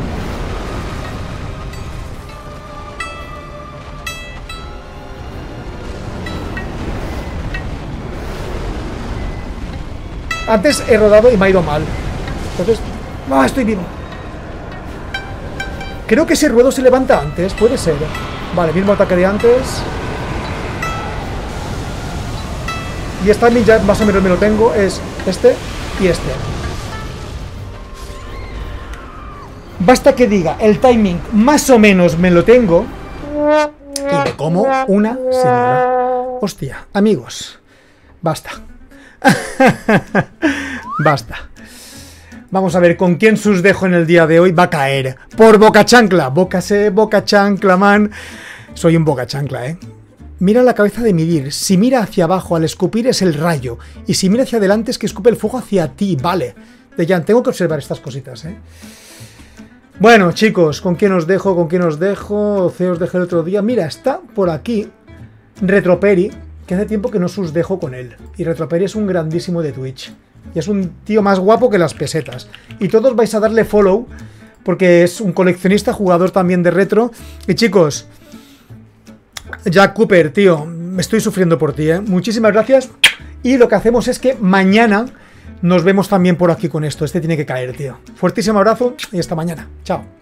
Antes he rodado y me ha ido mal. Entonces... ¡Ah, estoy vivo! Creo que ese ruedo se levanta antes. Puede ser. Vale, mismo ataque de antes. Y esta ya más o menos me lo tengo. Es este y este. Basta que diga el timing más o menos me lo tengo. Y me como una señora. Hostia, amigos. Basta. Basta. Vamos a ver con quién sus dejo en el día de hoy. Va a caer por Boca Chancla. Boca Chancla, man. Soy un Boca Chancla, Mira la cabeza de Midir. Si mira hacia abajo al escupir es el rayo. Y si mira hacia adelante es que escupe el fuego hacia ti. Vale. Dejan, tengo que observar estas cositas, Bueno, chicos, ¿con quién os dejo? ¿Con quién os dejo? Os dejé el otro día. Mira, está por aquí Retroperi, que hace tiempo que no os dejo con él. Y Retroperi es un grandísimo de Twitch. Y es un tío más guapo que las pesetas. Y todos vais a darle follow, porque es un coleccionista, jugador también de retro. Y chicos, Jack Cooper, tío, me estoy sufriendo por ti, Muchísimas gracias. Y lo que hacemos es que mañana nos vemos también por aquí con esto. Este tiene que caer, tío. Fuertísimo abrazo y hasta mañana. Chao.